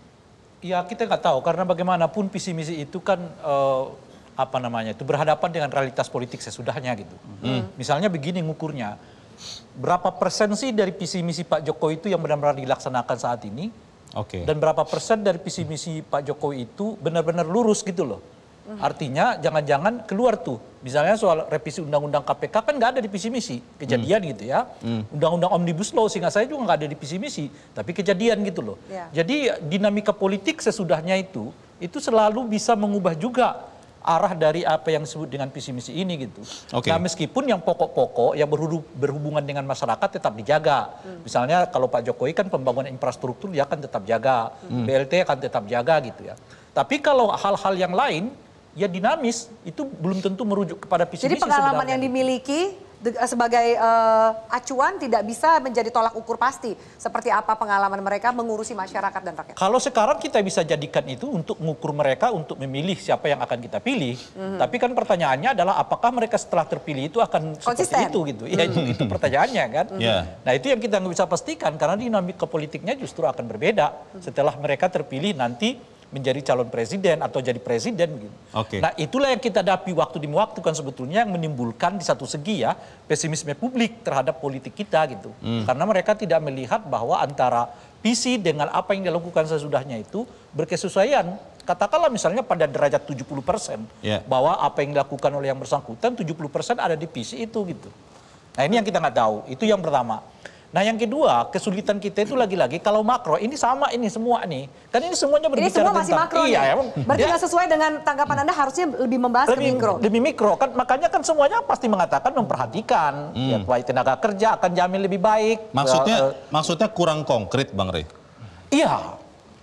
Ya kita nggak tahu karena bagaimanapun visi misi itu kan eh, apa namanya itu berhadapan dengan realitas politik sesudahnya gitu. Hmm. Misalnya begini ngukurnya, berapa persen sih dari visi misi Pak Jokowi itu yang benar-benar dilaksanakan saat ini? Oke. Dan berapa persen dari visi misi Pak Jokowi itu benar-benar lurus gitu loh. Artinya jangan-jangan keluar tuh, misalnya soal revisi undang-undang K P K kan nggak ada di visi misi, kejadian gitu ya. Hmm. Undang-undang Omnibus Law sehingga saya juga nggak ada di visi misi, tapi kejadian gitu loh. Ya. Jadi dinamika politik sesudahnya itu, itu selalu bisa mengubah juga arah dari apa yang disebut dengan visi misi ini gitu. Oke. Nah meskipun yang pokok-pokok yang berhubung- berhubungan dengan masyarakat tetap dijaga. Misalnya kalau Pak Jokowi kan pembangunan infrastruktur dia akan tetap jaga, Hmm. B L T akan tetap jaga gitu ya. Tapi kalau hal-hal yang lain ya dinamis itu belum tentu merujuk kepada visi Jadi misi pengalaman sebenarnya. yang dimiliki de- sebagai eh, acuan tidak bisa menjadi tolak ukur pasti seperti apa pengalaman mereka mengurusi masyarakat dan rakyat. Kalau sekarang kita bisa jadikan itu untuk mengukur mereka untuk memilih siapa yang akan kita pilih. Mhm. Tapi kan pertanyaannya adalah apakah mereka setelah terpilih itu akan Konsisten. seperti itu gitu. Ya itu, itu pertanyaannya kan. Ya. Nah itu yang kita nggak bisa pastikan karena dinamika politiknya justru akan berbeda setelah mereka terpilih nanti menjadi calon presiden atau jadi presiden gitu. Oke. Nah itulah yang kita hadapi waktu demi waktu kan sebetulnya yang menimbulkan di satu segi ya pesimisme publik terhadap politik kita gitu. Hmm. Karena mereka tidak melihat bahwa antara visi dengan apa yang dilakukan sesudahnya itu berkesesuaian. Katakanlah misalnya pada derajat tujuh puluh persen Ya. bahwa apa yang dilakukan oleh yang bersangkutan tujuh puluh persen ada di visi itu gitu. Nah ini yang kita nggak tahu, itu yang pertama. Nah yang kedua, kesulitan kita itu lagi-lagi kalau makro ini sama ini semua nih. Kan ini semuanya Ini berbicara semua masih tentang makro iya, nih. emang Berarti dia nggak sesuai dengan tanggapan Anda harusnya lebih membahas ke lebih mikro. lebih mikro kan makanya kan semuanya pasti mengatakan memperhatikan Hmm. ya baik tenaga kerja akan jamin lebih baik. Maksudnya Eh, maksudnya kurang konkret Bang Rey. iya.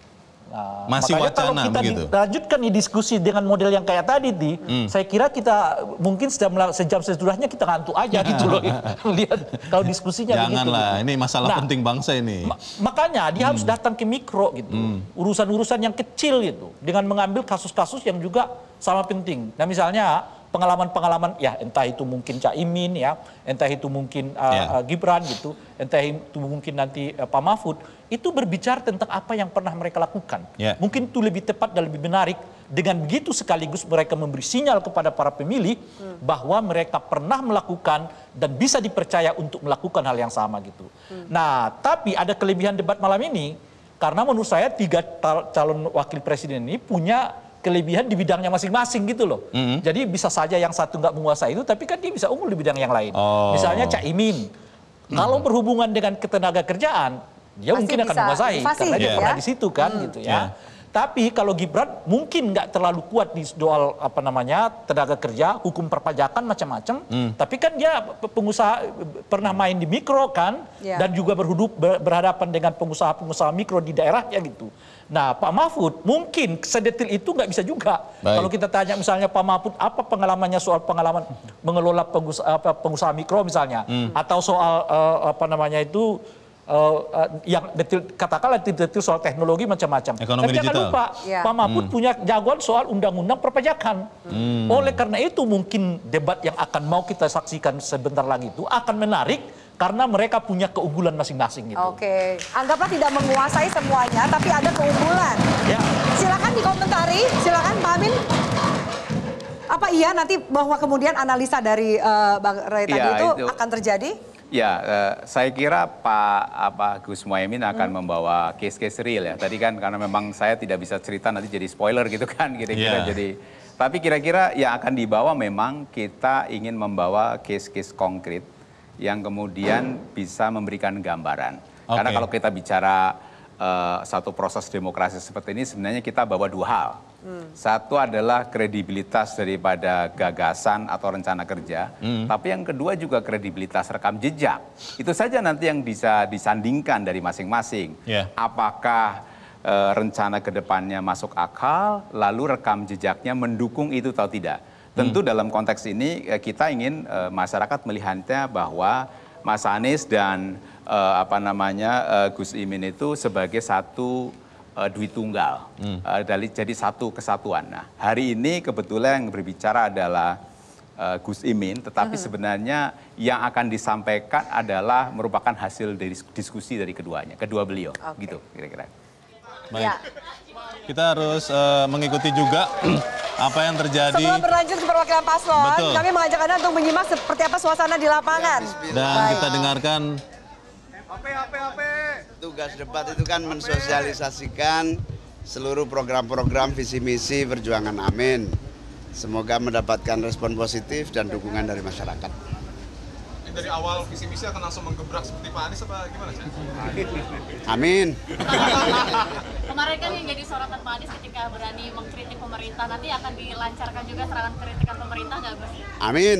Nah, Masih makanya wacana kalau kita begitu. di- lanjutkan nih diskusi dengan model yang kayak tadi nih, Hmm. saya kira kita mungkin sejam, sejam sesudahnya kita ngantuk aja gitu loh. Lihat kalau diskusinya begitu. Janganlah, ini masalah Nah, penting bangsa ini. Makanya dia harus datang ke mikro gitu. Urusan-urusan yang kecil gitu. Dengan mengambil kasus-kasus yang juga sama penting. Nah misalnya pengalaman-pengalaman ya entah itu mungkin Cak Imin ya, entah itu mungkin uh, Ya. uh, Gibran gitu, entah itu mungkin nanti uh, Pak Mahfud, itu berbicara tentang apa yang pernah mereka lakukan. Ya. Mungkin itu lebih tepat dan lebih menarik. Dengan begitu sekaligus mereka memberi sinyal kepada para pemilih bahwa mereka pernah melakukan dan bisa dipercaya untuk melakukan hal yang sama gitu. Nah, tapi ada kelebihan debat malam ini karena menurut saya tiga tal- calon wakil presiden ini punya kelebihan di bidangnya masing-masing gitu loh. Mhm. Jadi bisa saja yang satu nggak menguasai itu, tapi kan dia bisa unggul di bidang yang lain. Oh. Misalnya Cak Imin, kalau berhubungan dengan ketenaga kerjaan, dia Pasti mungkin akan bisa menguasai fasih karena dia gitu pernah ya. di situ kan Hmm. gitu ya. Ya. Tapi kalau Gibran mungkin nggak terlalu kuat di soal apa namanya tenaga kerja, hukum perpajakan macam-macam. Hmm. Tapi kan dia pe- pengusaha pernah main di mikro kan, Ya. dan juga berhudup ber- berhadapan dengan pengusaha-pengusaha mikro di daerahnya gitu. Nah Pak Mahfud mungkin sedetil itu nggak bisa juga. Baik. Kalau kita tanya misalnya Pak Mahfud apa pengalamannya soal pengalaman mengelola pengusaha, apa, pengusaha mikro misalnya, Hmm. atau soal eh, apa namanya itu eh, eh, yang detil katakanlah detil soal teknologi macam-macam. Ekonomi Dan jangan digital. lupa Ya. Pak Mahfud Hmm. punya jagoan soal undang-undang perpajakan. Hmm. Oleh karena itu mungkin debat yang akan mau kita saksikan sebentar lagi itu akan menarik karena mereka punya keunggulan masing-masing gitu. Oke, anggaplah tidak menguasai semuanya, tapi ada keunggulan. Ya. Silakan dikomentari, silakan Pak Amin. Apa iya nanti bahwa kemudian analisa dari eh, Bang Ray tadi Iya, itu, itu. akan terjadi? Ya, eh, saya kira Pak apa Gus Muhaimin akan membawa case-case real ya. Tadi kan karena memang saya tidak bisa cerita nanti jadi spoiler gitu kan kira-kira. Iya. Jadi tapi kira-kira yang akan dibawa memang kita ingin membawa case-case konkret yang kemudian bisa memberikan gambaran. Karena kalau kita bicara uh, satu proses demokrasi seperti ini sebenarnya kita bawa dua hal. Hmm. Satu adalah kredibilitas daripada gagasan atau rencana kerja, hmm. tapi yang kedua juga kredibilitas rekam jejak. Itu saja nanti yang bisa disandingkan dari masing-masing. Yeah. Apakah uh, rencana ke depannya masuk akal, lalu rekam jejaknya mendukung itu atau tidak. Tentu hmm. dalam konteks ini kita ingin uh, masyarakat melihatnya bahwa Mas Anies dan uh, apa namanya uh, Gus Imin itu sebagai satu uh, duit tunggal, hmm. uh, dari jadi satu kesatuan. Nah, hari ini kebetulan yang berbicara adalah uh, Gus Imin, tetapi hmm. sebenarnya yang akan disampaikan adalah merupakan hasil dari diskusi dari keduanya, kedua beliau, okay. gitu kira-kira. Baik. Ya. Kita harus uh, mengikuti juga apa yang terjadi. Sebelum berlanjut ke perwakilan paslon, Betul. kami mengajak Anda untuk menyimak seperti apa suasana di lapangan. Dan Baik. kita dengarkan. H P, H P, H P. Tugas debat itu kan mensosialisasikan seluruh program-program visi misi perjuangan Amin. Semoga mendapatkan respon positif dan dukungan dari masyarakat. Dari awal visi misi akan langsung menggebrak seperti Pak Anies apa gimana sih? Amin. Kemarin kan yang jadi sorotan Pak Anies ketika berani mengkritik pemerintah, nanti akan dilancarkan juga serangan kritikan pemerintah nggak Gus? Amin.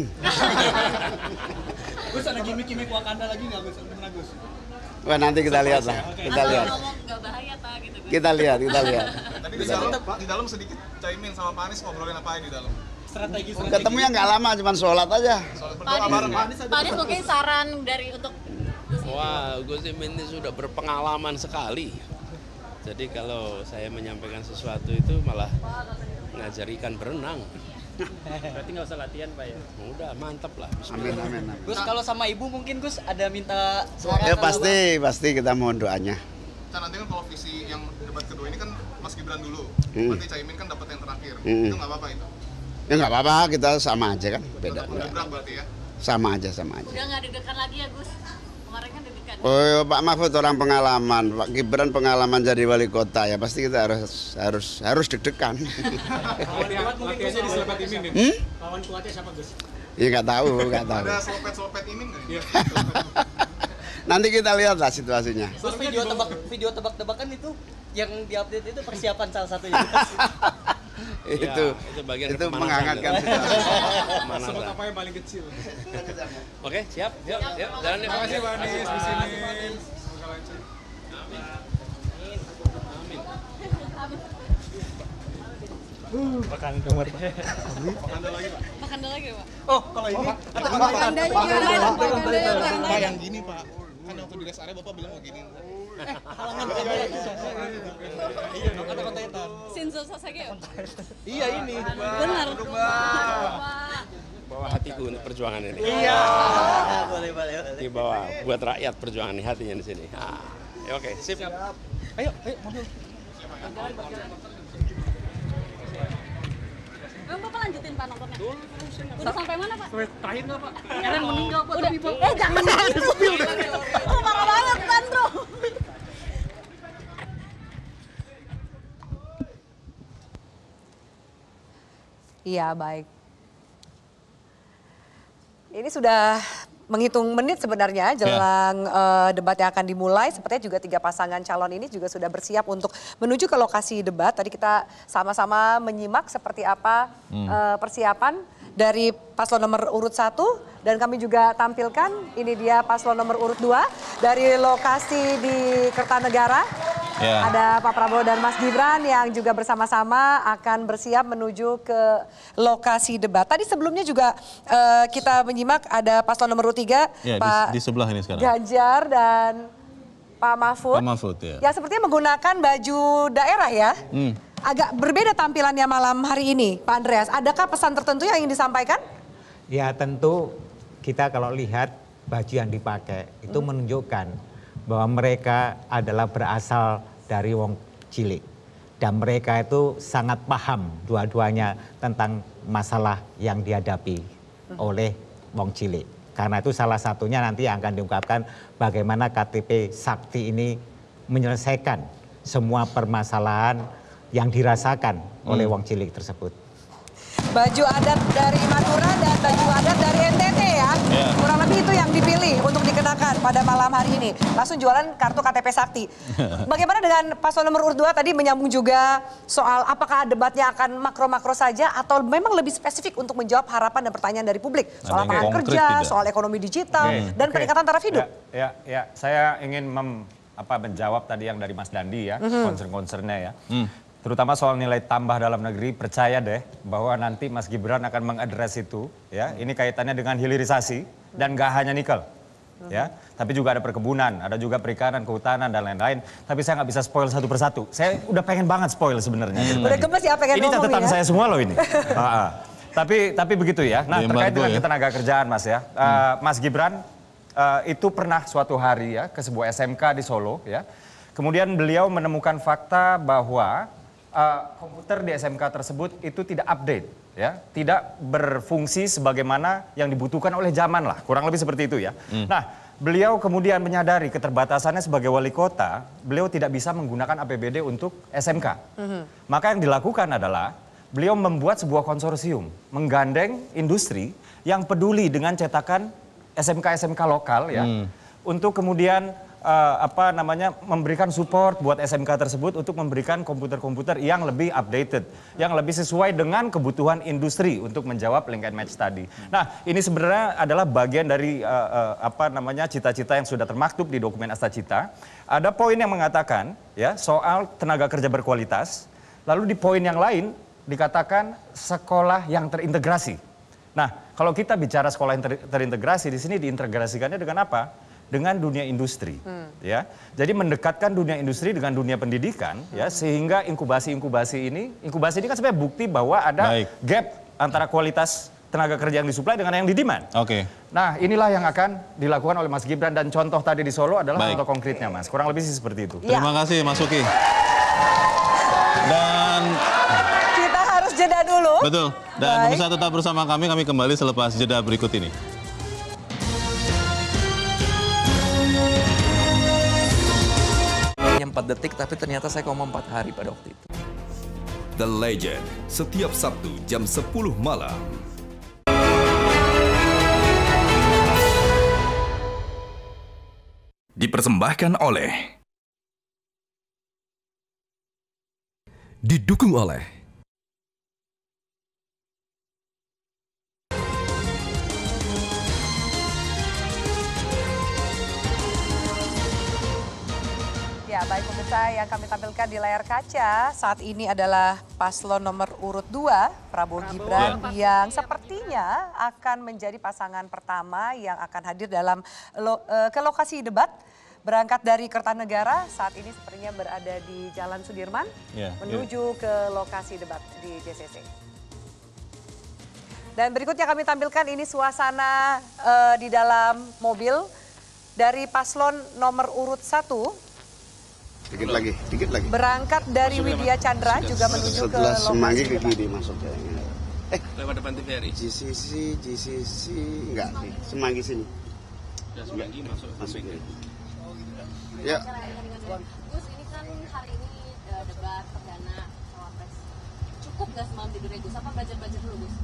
Gus, ada gimmick-gimmick Wakanda lagi nggak Gus? Gimana Gus? Wah, nanti kita lihat lah. Kita lihat. Nggak bahaya tak gitu Gus? Kita lihat, kita lihat. Tapi di dalam, di dalam sedikit Caimin sama Pak Anies ngobrolin apa di dalam? Strategi, strategi. Ketemunya nggak lama, cuma sholat aja. Pak Anies mungkin saran dari untuk Wah, Gus Imin ini sudah berpengalaman sekali. Jadi kalau saya menyampaikan sesuatu itu malah ngajar ikan berenang. Berarti nggak usah latihan Pak ya? Udah, mantap lah. Amin, amin, amin. Gus, kalau sama Ibu mungkin Gus ada minta suara? Ya pasti, pasti kita mohon doanya. Nah, nanti kan kalau visi yang debat kedua ini kan Mas Gibran dulu. Hmm. Berarti Caimin kan dapat yang terakhir. Hmm. Itu nggak apa-apa itu? Ya nggak apa-apa, kita sama aja kan, beda. Gebrak berarti ya? Sama aja, sama aja. Udah nggak deg-degan lagi ya Gus? Kemarin kan deg-degan. Oh, Pak Mahfud orang pengalaman, Pak Gibran pengalaman jadi wali kota ya, pasti kita harus harus harus deg-degan. Lawan kuat mungkin Gus jadi selopet Imin nih. Hmm? Lawan kuatnya siapa Gus? Ya nggak tahu, nggak tahu. Ada selopet-selopet Imin nggak? Iya. Nanti kita lihat lah situasinya. Terus video tebak video tebak-tebakan itu yang diupdate itu persiapan salah satunya. itu ya, itu bagian itu menghangatkan situasi. Sebut apa yang paling kecil. Oke, siap. Yuk, yuk, jalan yuk. Terima kasih Pak Anies di sini. Semoga lancar. Amin. Makan kamar Pak. Makan lagi Pak. Makan lagi Pak. Oh, kalau ini Pak yang gini Pak. Kan waktu di rest area Bapak bilang mau gini. Eh, halangan iya, ada kontetan. Shinzo Sasage. Iya ini. Benar. Bawa hatiku untuk perjuangan ini. Iya. Boleh, boleh. Ini bawa buat rakyat perjuangan ini hatinya di sini. Nah, ya oke, sip. Ayo, ayo mobil. Bang, Bapak lanjutin Pak nontonnya. Udah sampai mana Pak? Sampai terakhir nggak Pak? Eren meninggal Pak. Udah. Eh jangan di mobil. Oh parah banget Sandro. Iya, baik. Ini sudah menghitung menit sebenarnya jelang yeah. uh, debat yang akan dimulai. Sepertinya juga tiga pasangan calon ini juga sudah bersiap untuk menuju ke lokasi debat. Tadi kita sama-sama menyimak seperti apa hmm. uh, persiapan dari paslon nomor urut satu. Dan kami juga tampilkan ini dia paslon nomor urut dua dari lokasi di Kertanegara. Yeah. Ada Pak Prabowo dan Mas Gibran yang juga bersama-sama akan bersiap menuju ke lokasi debat. Tadi sebelumnya juga uh, kita menyimak ada paslon nomor tiga, yeah, Pak di, di sebelah ini sekarang. Ganjar dan Pak Mahfud. Pak Mahfud ya. Yang sepertinya menggunakan baju daerah ya. Hmm. Agak berbeda tampilannya malam hari ini, Pak Andreas. Adakah pesan tertentu yang ingin disampaikan? Ya tentu kita kalau lihat baju yang dipakai itu hmm. menunjukkan bahwa mereka adalah berasal dari wong cilik. Dan mereka itu sangat paham dua-duanya tentang masalah yang dihadapi hmm. oleh wong cilik. Karena itu salah satunya nanti yang akan diungkapkan bagaimana K T P Sakti ini menyelesaikan semua permasalahan yang dirasakan hmm. oleh wong cilik tersebut. Baju adat dari Madura dan baju adat dari N T T ya. Yeah. Kurang lebih itu yang dipilih untuk dikenakan pada malam hari ini. Langsung jualan kartu K T P Sakti. Bagaimana dengan paslon nomor urut dua tadi menyambung juga soal apakah debatnya akan makro-makro saja atau memang lebih spesifik untuk menjawab harapan dan pertanyaan dari publik. Soal lapangan kerja, tidak. soal ekonomi digital, okay. dan okay. peningkatan taraf hidup. Ya, ya, ya. Saya ingin mem, apa, menjawab tadi yang dari Mas Dandi ya, mm-hmm. concern-concernnya ya. Mm. Terutama soal nilai tambah dalam negeri, percaya deh bahwa nanti Mas Gibran akan mengadres itu. Ya, ini kaitannya dengan hilirisasi dan gak hanya nikel. Ya, tapi juga ada perkebunan, ada juga perikanan, kehutanan dan lain-lain. Tapi saya nggak bisa spoil satu persatu. Saya udah pengen banget spoil sebenarnya. Hmm. Udah gemes ya pengen ini catatan ya? saya semua loh ini. Tapi tapi begitu ya. Nah, ya, terkait dengan ya. ketenaga kerjaan Mas ya, hmm. uh, Mas Gibran uh, itu pernah suatu hari ya ke sebuah S M K di Solo ya. Kemudian beliau menemukan fakta bahwa uh, komputer di S M K tersebut itu tidak update, ya, tidak berfungsi sebagaimana yang dibutuhkan oleh zaman lah, kurang lebih seperti itu ya. Hmm. Nah, beliau kemudian menyadari keterbatasannya sebagai wali kota, beliau tidak bisa menggunakan A P B D untuk S M K. Hmm. Maka yang dilakukan adalah beliau membuat sebuah konsorsium, menggandeng industri yang peduli dengan cetakan S M K S M K lokal ya, hmm. untuk kemudian Uh, apa namanya memberikan support buat S M K tersebut untuk memberikan komputer-komputer yang lebih updated, yang lebih sesuai dengan kebutuhan industri untuk menjawab link and match tadi. Nah, ini sebenarnya adalah bagian dari uh, uh, apa namanya cita-cita yang sudah termaktub di dokumen Astacita. Ada poin yang mengatakan ya soal tenaga kerja berkualitas. Lalu di poin yang lain dikatakan sekolah yang terintegrasi. Nah, kalau kita bicara sekolah yang ter terintegrasi di sini diintegrasikannya dengan apa? Dengan dunia industri, hmm. ya. Jadi mendekatkan dunia industri dengan dunia pendidikan, hmm. ya, sehingga inkubasi-inkubasi ini, inkubasi ini kan sebenarnya bukti bahwa ada Baik. gap antara kualitas tenaga kerja yang disuplai dengan yang di-demand. Oke. Okay. Nah, inilah yang akan dilakukan oleh Mas Gibran dan contoh tadi di Solo adalah Baik. contoh konkretnya, Mas. Kurang lebih sih seperti itu. Ya. Terima kasih, Mas Uki. Dan kita harus jeda dulu. Betul. Dan pemirsa tetap bersama kami, kami kembali selepas jeda berikut ini. empat detik, tapi ternyata saya koma empat hari pada waktu itu. The Legend, setiap Sabtu jam sepuluh malam. Dipersembahkan oleh, didukung oleh Ya, baik pemirsa yang kami tampilkan di layar kaca saat ini adalah paslon nomor urut dua, Prabowo, Prabowo Gibran, ya. yang sepertinya akan menjadi pasangan pertama yang akan hadir dalam lo, uh, ke lokasi debat. Berangkat dari Kertanegara, saat ini sepertinya berada di Jalan Sudirman, ya, menuju ya. ke lokasi debat di J C C. Dan berikutnya kami tampilkan ini suasana uh, di dalam mobil dari paslon nomor urut satu. Dikit lagi, dikit lagi. Berangkat dari Widya Chandra Sudah. juga menuju ke lokasi Semanggi ke kiri masuknya. Eh, lewat depan T V R I. G C C, G C C, enggak sih. Semanggi sini. Ya, Semanggi masuk. Masuk ya. Ya. Gus, ini kan hari ini uh, debat perdana cawapres. Cukup nggak semalam tidurnya Gus? Apa belajar-belajar dulu Gus?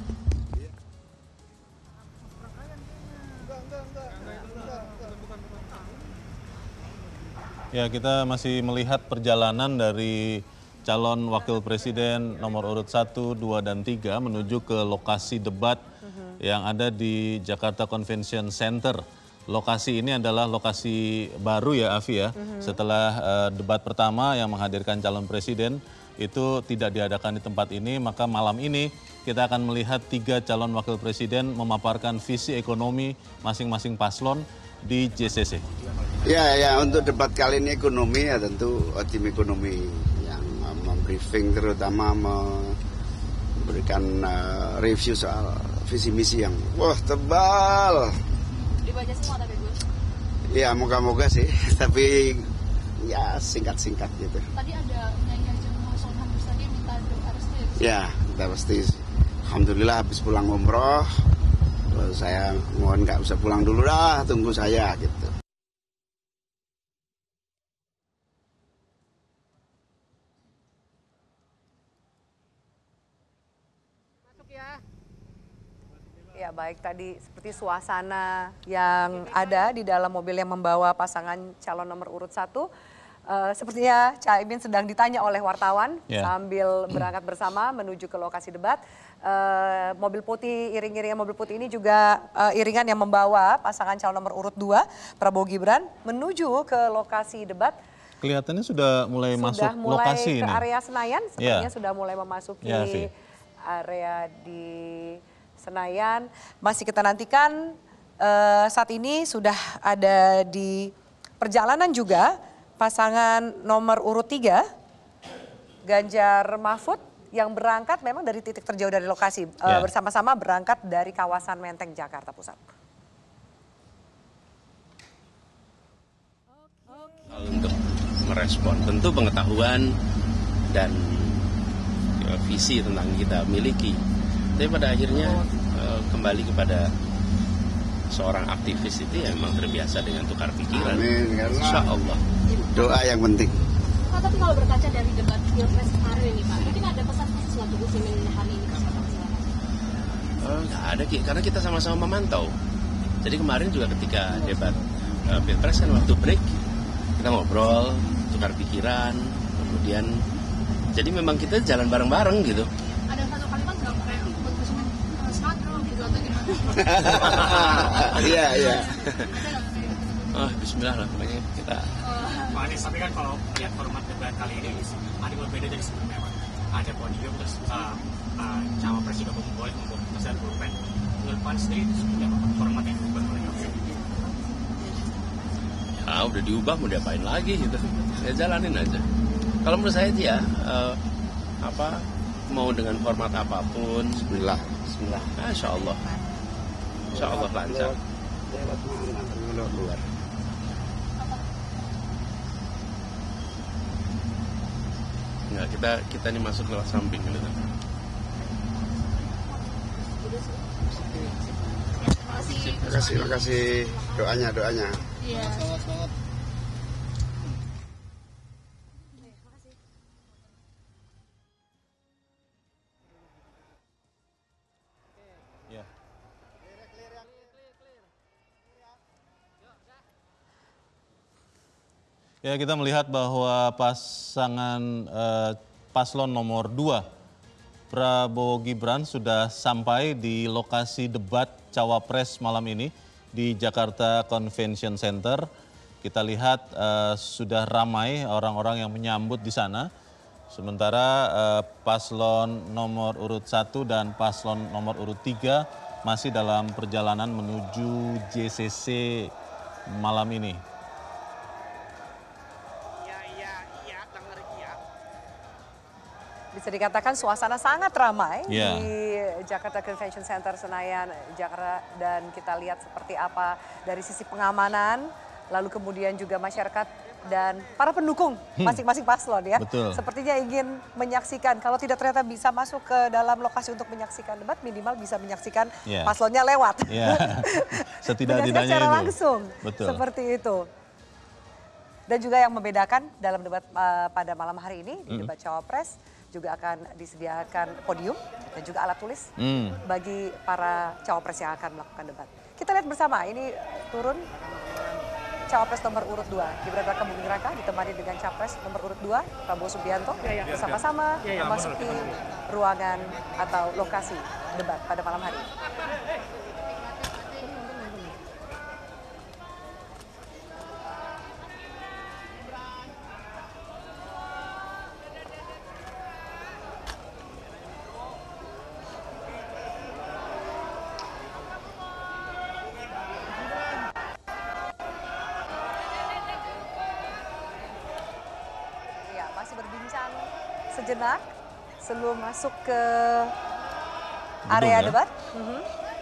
Ya, kita masih melihat perjalanan dari calon wakil presiden nomor urut satu, dua, dan tiga menuju ke lokasi debat uh-huh. yang ada di Jakarta Convention Center. Lokasi ini adalah lokasi baru ya, Afi ya. Uh-huh. Setelah uh, debat pertama yang menghadirkan calon presiden itu tidak diadakan di tempat ini, maka malam ini kita akan melihat tiga calon wakil presiden memaparkan visi ekonomi masing-masing paslon di J C C. Ya, ya untuk debat kali ini ekonomi ya tentu tim ekonomi yang membriefing terutama memberikan uh, review soal visi misi yang wah tebal. Dibaca semua tapi Gus? Ya moga-moga sih, tapi ya singkat-singkat gitu. Tadi ada nyanyi aja Sohan tadi minta doa restu ya? Ya, kita pasti. Alhamdulillah habis pulang umroh. Lalu saya mohon nggak usah pulang dulu dah, tunggu saya gitu. Ya baik. Baik, tadi seperti suasana yang ada di dalam mobil yang membawa pasangan calon nomor urut satu. Uh, sepertinya Caimin sedang ditanya oleh wartawan yeah. sambil berangkat bersama menuju ke lokasi debat. Uh, mobil putih, iring-iringan mobil putih ini juga uh, iringan yang membawa pasangan calon nomor urut dua, Prabowo Gibran, menuju ke lokasi debat. Kelihatannya sudah mulai sudah masuk mulai lokasi ke ini. area Senayan, sepertinya Yeah. sudah mulai memasuki Yeah, area di Senayan. Masih kita nantikan uh, saat ini sudah ada di perjalanan juga pasangan nomor urut tiga, Ganjar Mahfud, yang berangkat memang dari titik terjauh dari lokasi. Yeah. Uh, bersama-sama berangkat dari kawasan Menteng, Jakarta Pusat. Untuk merespon, tentu pengetahuan dan ya, visi tentang kita miliki. Tapi pada akhirnya uh, kembali kepada seorang aktivis itu ya memang terbiasa dengan tukar pikiran. Amin, Insya Allah. Doa yang penting. Pak, tapi kalau berkaca dari debat Pilpres kemarin ini Pak, mungkin ada pesan khusus untuk Gus Imin hari ini? Oh, nggak ada, karena kita sama-sama memantau. Jadi kemarin juga ketika debat uh, Pilpres kan waktu break, kita ngobrol, tukar pikiran, kemudian jadi memang kita jalan bareng-bareng gitu. Ada satu kalimat nggak Pak yang buat Gus Imin sadro gitu atau gimana? Iya, iya. Oh, bismillah lah, pokoknya kita. Pak Anies, tapi kan kalau lihat format debat kali ini ada berbeda dari sebelumnya, Pak. Ada podium terus uh, uh, cawapres juga boleh membuat pesan pulpen. Menurut Pak Anies sendiri itu seperti apa format yang diubah oleh kpu? Ya udah diubah, mau diapain lagi gitu. Ya jalanin aja. Kalau menurut saya dia uh, apa mau dengan format apapun, Bismillah, Bismillah, nah, Insya Allah, Insya Allah lancar. Enggak, kita kita ini masuk lewat samping gitu. Terima kasih, terima kasih doanya, doanya. Iya. Ya, kita melihat bahwa pasangan eh, paslon nomor dua, Prabowo Gibran, sudah sampai di lokasi debat Cawapres malam ini di Jakarta Convention Center. Kita lihat eh, sudah ramai orang-orang yang menyambut di sana. Sementara eh, paslon nomor urut satu dan paslon nomor urut tiga masih dalam perjalanan menuju J C C malam ini. Bisa dikatakan suasana sangat ramai yeah. di Jakarta Convention Center Senayan, Jakarta, dan kita lihat seperti apa dari sisi pengamanan, lalu kemudian juga masyarakat dan para pendukung masing-masing paslon ya. Betul. Sepertinya ingin menyaksikan, kalau tidak ternyata bisa masuk ke dalam lokasi untuk menyaksikan debat, minimal bisa menyaksikan yeah. paslonnya lewat. Yeah. Setidak-tidaknya secara itu. langsung, Betul. seperti itu. Dan juga yang membedakan dalam debat uh, pada malam hari ini, di debat Cawapres, juga akan disediakan podium dan juga alat tulis mm. bagi para cawapres yang akan melakukan debat. Kita lihat bersama, ini turun cawapres nomor urut dua, Gibran Raka Buming Raka ditemani dengan capres nomor urut dua, Prabowo Subianto, ya, ya, bersama-sama ya, ya, memasuki ruangan atau lokasi debat pada malam hari ini. Sejenak sebelum masuk ke area ya? debat. Mm-hmm.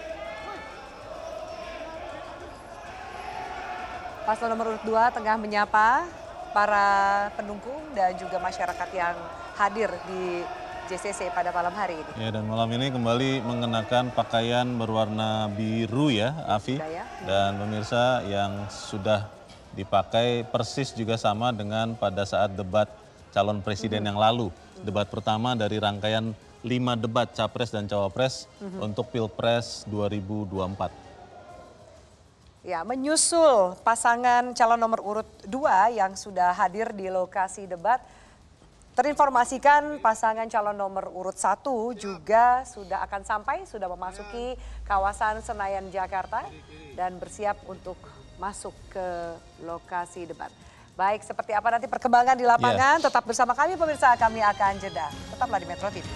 Paslon nomor urut dua tengah menyapa para pendukung dan juga masyarakat yang hadir di J C C pada malam hari ini. Ya, dan malam ini kembali mengenakan pakaian berwarna biru ya, Afi. Ya. Dan pemirsa yang sudah dipakai persis juga sama dengan pada saat debat calon presiden yang lalu. Debat pertama dari rangkaian lima debat Capres dan Cawapres Mhm. untuk Pilpres dua ribu dua puluh empat. Ya, menyusul pasangan calon nomor urut dua yang sudah hadir di lokasi debat, terinformasikan pasangan calon nomor urut satu juga sudah akan sampai, sudah memasuki kawasan Senayan, Jakarta dan bersiap untuk masuk ke lokasi debat. Baik, seperti apa nanti perkembangan di lapangan, yeah. tetap bersama kami pemirsa, kami akan jeda. Tetaplah di Metro T V.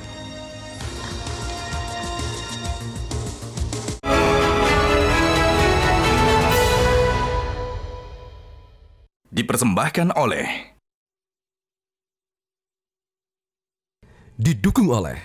Dipersembahkan oleh, didukung oleh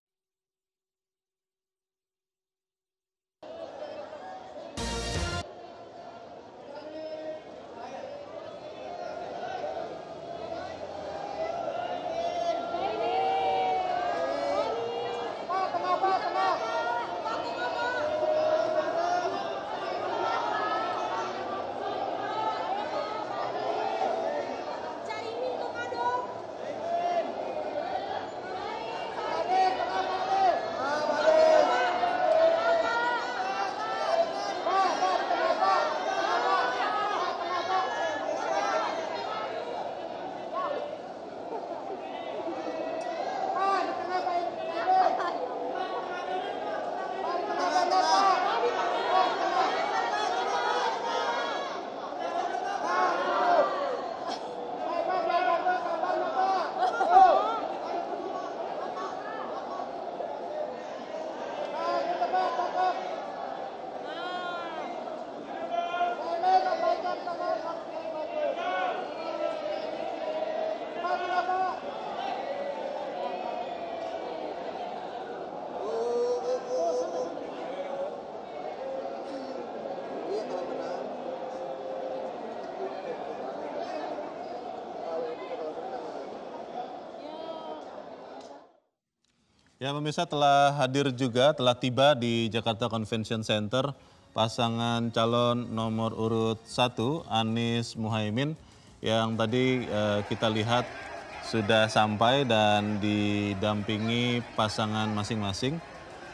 Ya pemirsa, telah hadir juga, telah tiba di Jakarta Convention Center pasangan calon nomor urut satu Anies Muhaimin yang tadi eh, kita lihat sudah sampai dan didampingi pasangan masing-masing.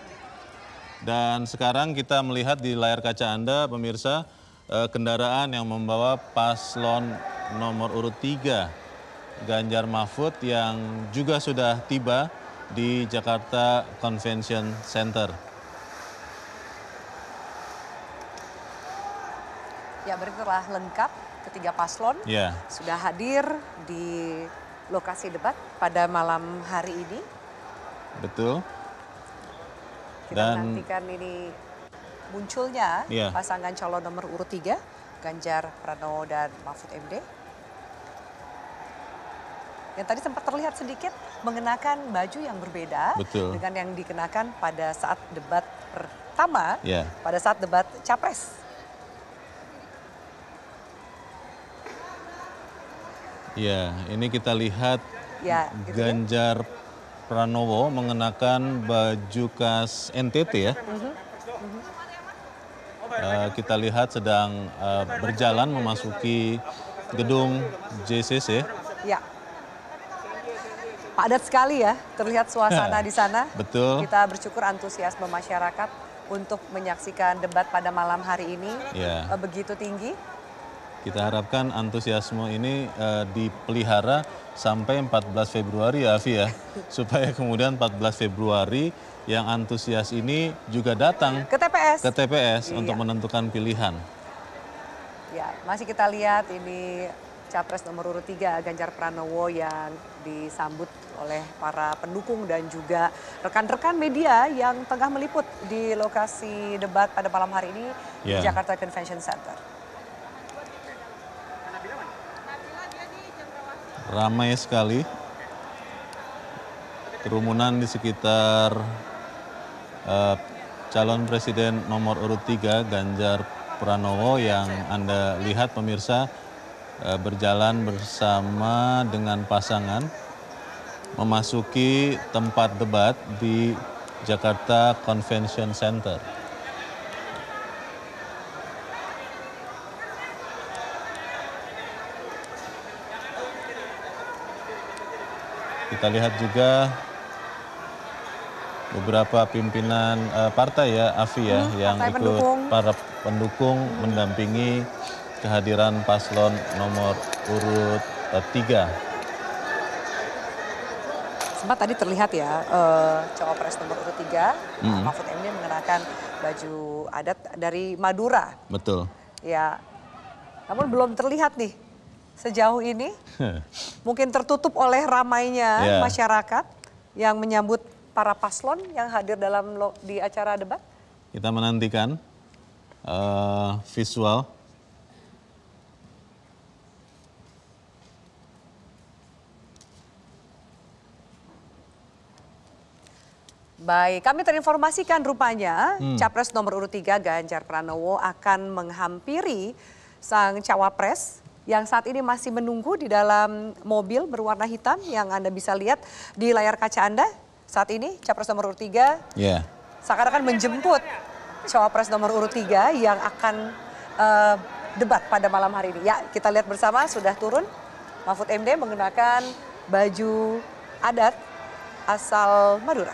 Dan sekarang kita melihat di layar kaca Anda pemirsa eh, kendaraan yang membawa paslon nomor urut tiga Ganjar Mahfud yang juga sudah tiba di Jakarta Convention Center. Ya, beritulah lengkap ketiga paslon Ya. sudah hadir di lokasi debat pada malam hari ini. Betul. Kita Dan menantikan ini munculnya Ya. pasangan calon nomor urut tiga Ganjar Pranowo dan Mahfud M D. Yang tadi sempat terlihat sedikit mengenakan baju yang berbeda Betul. dengan yang dikenakan pada saat debat pertama, Ya. pada saat debat Capres. Ya, ini kita lihat Ya, gitu ya. Ganjar Pranowo mengenakan baju khas N T T ya. Mhm, mhm. Eh, kita lihat sedang eh, berjalan memasuki gedung J C C. Ya. Padat sekali ya, terlihat suasana di sana. Betul. Kita bersyukur antusiasme masyarakat untuk menyaksikan debat pada malam hari ini Ya. eh, begitu tinggi. Kita harapkan antusiasme ini eh, dipelihara sampai empat belas Februari ya Afi ya. Supaya kemudian empat belas Februari yang antusias ini juga datang Ke T P S. ke T P S Iya. untuk menentukan pilihan. Ya, masih kita lihat ini Capres nomor urut tiga Ganjar Pranowo yang disambut oleh para pendukung dan juga rekan-rekan media yang tengah meliput di lokasi debat pada malam hari ini di Ya. Jakarta Convention Center. Ramai sekali kerumunan di sekitar eh, calon presiden nomor urut tiga Ganjar Pranowo yang Anda lihat pemirsa eh, berjalan bersama dengan pasangan memasuki tempat debat di Jakarta Convention Center. Kita lihat juga beberapa pimpinan uh, partai ya, Afi ya, Hmm, yang partai ikut pendukung. para pendukung mendampingi kehadiran paslon nomor urut uh, tiga. Sempat tadi terlihat ya, eh, cawapres nomor urut tiga, Hmm. Mahfud M D mengenakan baju adat dari Madura. Betul. Ya, namun belum terlihat nih sejauh ini. Mungkin tertutup oleh ramainya Ya. masyarakat yang menyambut para paslon yang hadir dalam lo- di acara debat. Kita menantikan uh, visual. Baik, kami terinformasikan rupanya Hmm. Capres nomor urut tiga Ganjar Pranowo akan menghampiri sang cawapres yang saat ini masih menunggu di dalam mobil berwarna hitam yang Anda bisa lihat di layar kaca Anda. Saat ini Capres nomor urut tiga Ya. seakan-akan menjemput cawapres nomor urut tiga yang akan eh, debat pada malam hari ini. Ya, kita lihat bersama sudah turun Mahfud M D mengenakan baju adat asal Madura.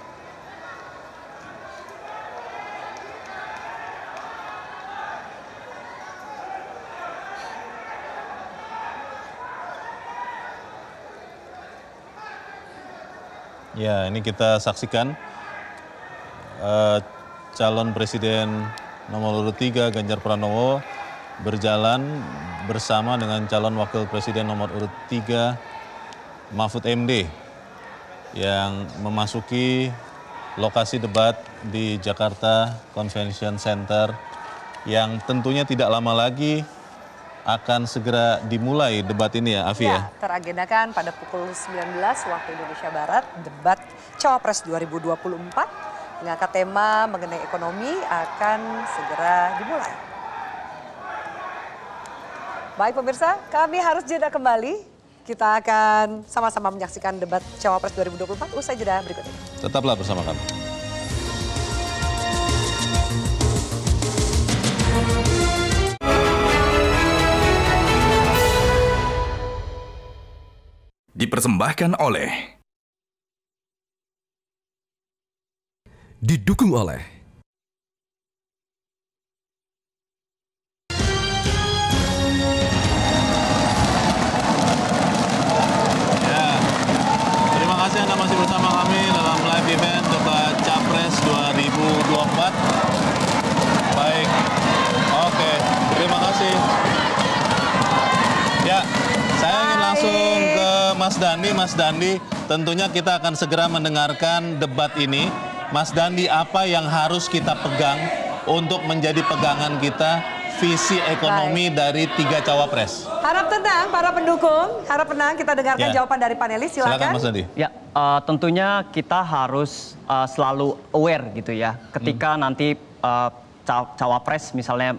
Ya, ini kita saksikan uh, calon presiden nomor urut tiga Ganjar Pranowo berjalan bersama dengan calon wakil presiden nomor urut tiga Mahfud M D yang memasuki lokasi debat di Jakarta Convention Center yang tentunya tidak lama lagi akan segera dimulai debat ini ya, Afi ya? Teragendakan pada pukul sembilan belas waktu Indonesia Barat, debat Cawapres dua ribu dua puluh empat mengangkat tema mengenai ekonomi akan segera dimulai. Baik pemirsa, kami harus jeda kembali. Kita akan sama-sama menyaksikan debat Cawapres dua ribu dua puluh empat usai jeda berikut ini. Tetaplah bersama kami. Dipersembahkan oleh, didukung oleh Terima kasih Anda masih bersama kami dalam live event debat Capres dua ribu dua puluh empat. Baik, oke, terima kasih. Ya, saya ingin langsung ke Mas Dandi. Mas Dandi, tentunya kita akan segera mendengarkan debat ini. Mas Dandi, apa yang harus kita pegang untuk menjadi pegangan kita visi ekonomi dari tiga cawapres? Harap tenang para pendukung, harap tenang kita dengarkan Ya. jawaban dari panelis, silakan. Silakan Mas Dandi. Ya, uh, tentunya kita harus uh, selalu aware gitu ya. Ketika Hmm. nanti uh, caw- cawapres misalnya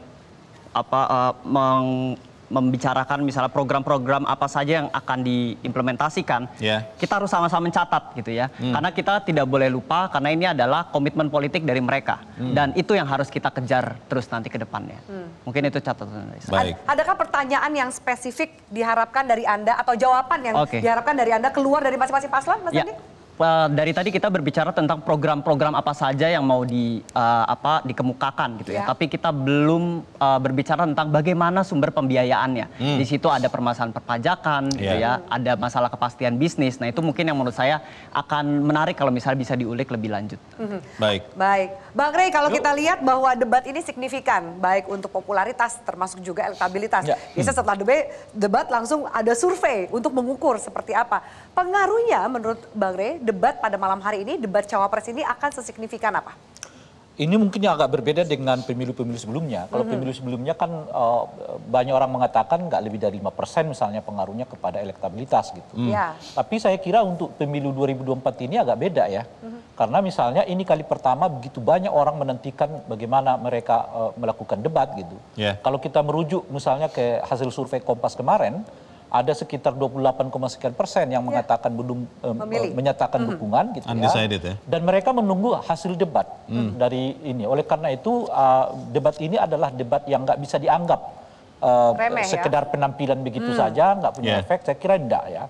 apa uh, meng- membicarakan misalnya program-program apa saja yang akan diimplementasikan, Ya. kita harus sama-sama mencatat gitu ya. Hmm. Karena kita tidak boleh lupa karena ini adalah komitmen politik dari mereka. Hmm. Dan itu yang harus kita kejar terus nanti ke depannya. Hmm. Mungkin itu catatan dari saya. Baik. Adakah pertanyaan yang spesifik diharapkan dari Anda atau jawaban yang Oke. diharapkan dari Anda keluar dari masing-masing paslon, Mas Ya, Andi? eh, dari tadi kita berbicara tentang program-program apa saja yang mau di eh, apa dikemukakan gitu ya. Ya. Tapi kita belum eh, berbicara tentang bagaimana sumber pembiayaannya. Hmm. Di situ ada permasalahan perpajakan gitu Ya. ya, ada masalah kepastian bisnis. Nah, itu mungkin yang menurut saya akan menarik kalau misalnya bisa diulik lebih lanjut. Mhm. Baik. Baik, Bang Rey, kalau kita lihat bahwa debat ini signifikan, baik untuk popularitas termasuk juga elektabilitas. Ya. Biasanya setelah debat, debat langsung ada survei untuk mengukur seperti apa. Pengaruhnya menurut Bang Rey, debat pada malam hari ini, debat cawapres ini akan sesignifikan apa? Ini mungkin yang agak berbeda dengan pemilu-pemilu sebelumnya. Kalau Mhm. pemilu sebelumnya kan uh, banyak orang mengatakan nggak lebih dari lima persen misalnya pengaruhnya kepada elektabilitas gitu. Hmm. Ya. Tapi saya kira untuk pemilu dua ribu dua puluh empat ini agak beda ya. Karena misalnya ini kali pertama begitu banyak orang menentukan bagaimana mereka uh, melakukan debat gitu. Ya. Kalau kita merujuk misalnya ke hasil survei Kompas kemarin, ada sekitar dua puluh delapan koma sekian persen yang mengatakan belum um, Memilih. uh, menyatakan dukungan gitu ya. Undecided ya. Dan mereka menunggu hasil debat Hmm. dari ini. Oleh karena itu uh, debat ini adalah debat yang nggak bisa dianggap uh, Remeh, ya? sekedar penampilan begitu Hmm. saja, nggak punya Yeah. efek. Saya kira enggak ya.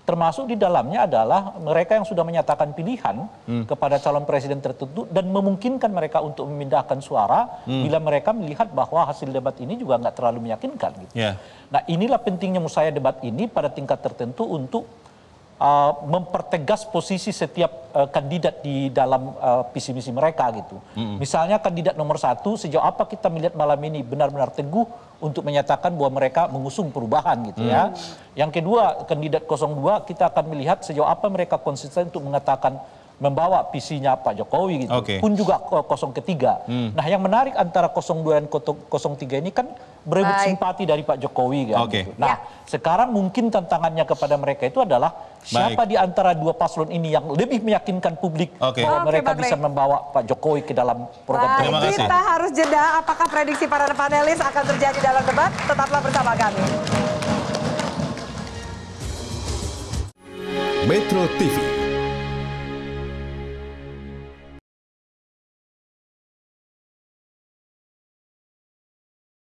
termasuk di dalamnya adalah mereka yang sudah menyatakan pilihan hmm. kepada calon presiden tertentu dan memungkinkan mereka untuk memindahkan suara hmm. bila mereka melihat bahwa hasil debat ini juga nggak terlalu meyakinkan. Gitu. Yeah. Nah inilah pentingnya menurut saya debat ini pada tingkat tertentu untuk Uh, mempertegas posisi setiap uh, kandidat di dalam uh, visi misi mereka gitu. Mm-hmm. Misalnya kandidat nomor satu sejauh apa kita melihat malam ini benar-benar teguh untuk menyatakan bahwa mereka mengusung perubahan gitu mm. ya. Yang kedua kandidat nol dua kita akan melihat sejauh apa mereka konsisten untuk mengatakan membawa visinya Pak Jokowi gitu. Okay. Pun juga nol tiga. Mm. Nah yang menarik antara nol dua dan nol tiga ini kan berebut Baik. simpati dari Pak Jokowi kan. Okay. Gitu. Nah ya. sekarang mungkin tantangannya kepada mereka itu adalah siapa Baik. di antara dua paslon ini yang lebih meyakinkan publik okay. bahwa okay, mereka Bang bisa Rey. membawa Pak Jokowi ke dalam program. Terima kasih. Kita harus jeda. Apakah prediksi para panelis akan terjadi dalam debat? Tetaplah bersama kami. Metro T V